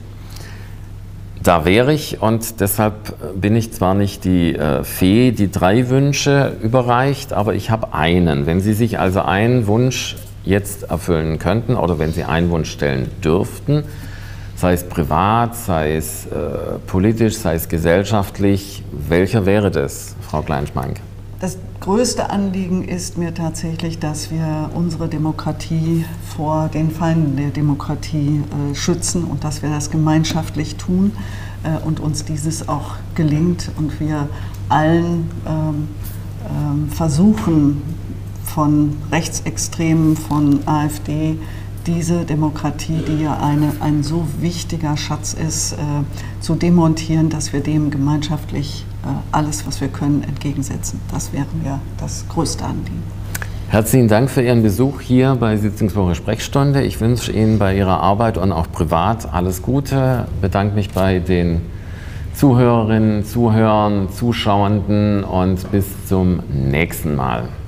Da wäre ich, und deshalb bin ich zwar nicht die Fee, die 3 Wünsche überreicht, aber ich habe einen. Wenn Sie sich also einen Wunsch jetzt erfüllen könnten oder wenn Sie einen Wunsch stellen dürften, sei es privat, sei es politisch, sei es gesellschaftlich, welcher wäre das, Frau Klein-Schmank? Das größte Anliegen ist mir tatsächlich, dass wir unsere Demokratie vor den Feinden der Demokratie schützen und dass wir das gemeinschaftlich tun und uns dieses auch gelingt und wir allen versuchen, von Rechtsextremen, von AfD, diese Demokratie, die ja ein so wichtiger Schatz ist, zu demontieren, dass wir dem gemeinschaftlich alles, was wir können, entgegensetzen. Das wäre mir das größte Anliegen. Herzlichen Dank für Ihren Besuch hier bei Sitzungswoche Sprechstunde. Ich wünsche Ihnen bei Ihrer Arbeit und auch privat alles Gute. Ich bedanke mich bei den Zuhörerinnen, Zuhörern, Zuschauenden und bis zum nächsten Mal.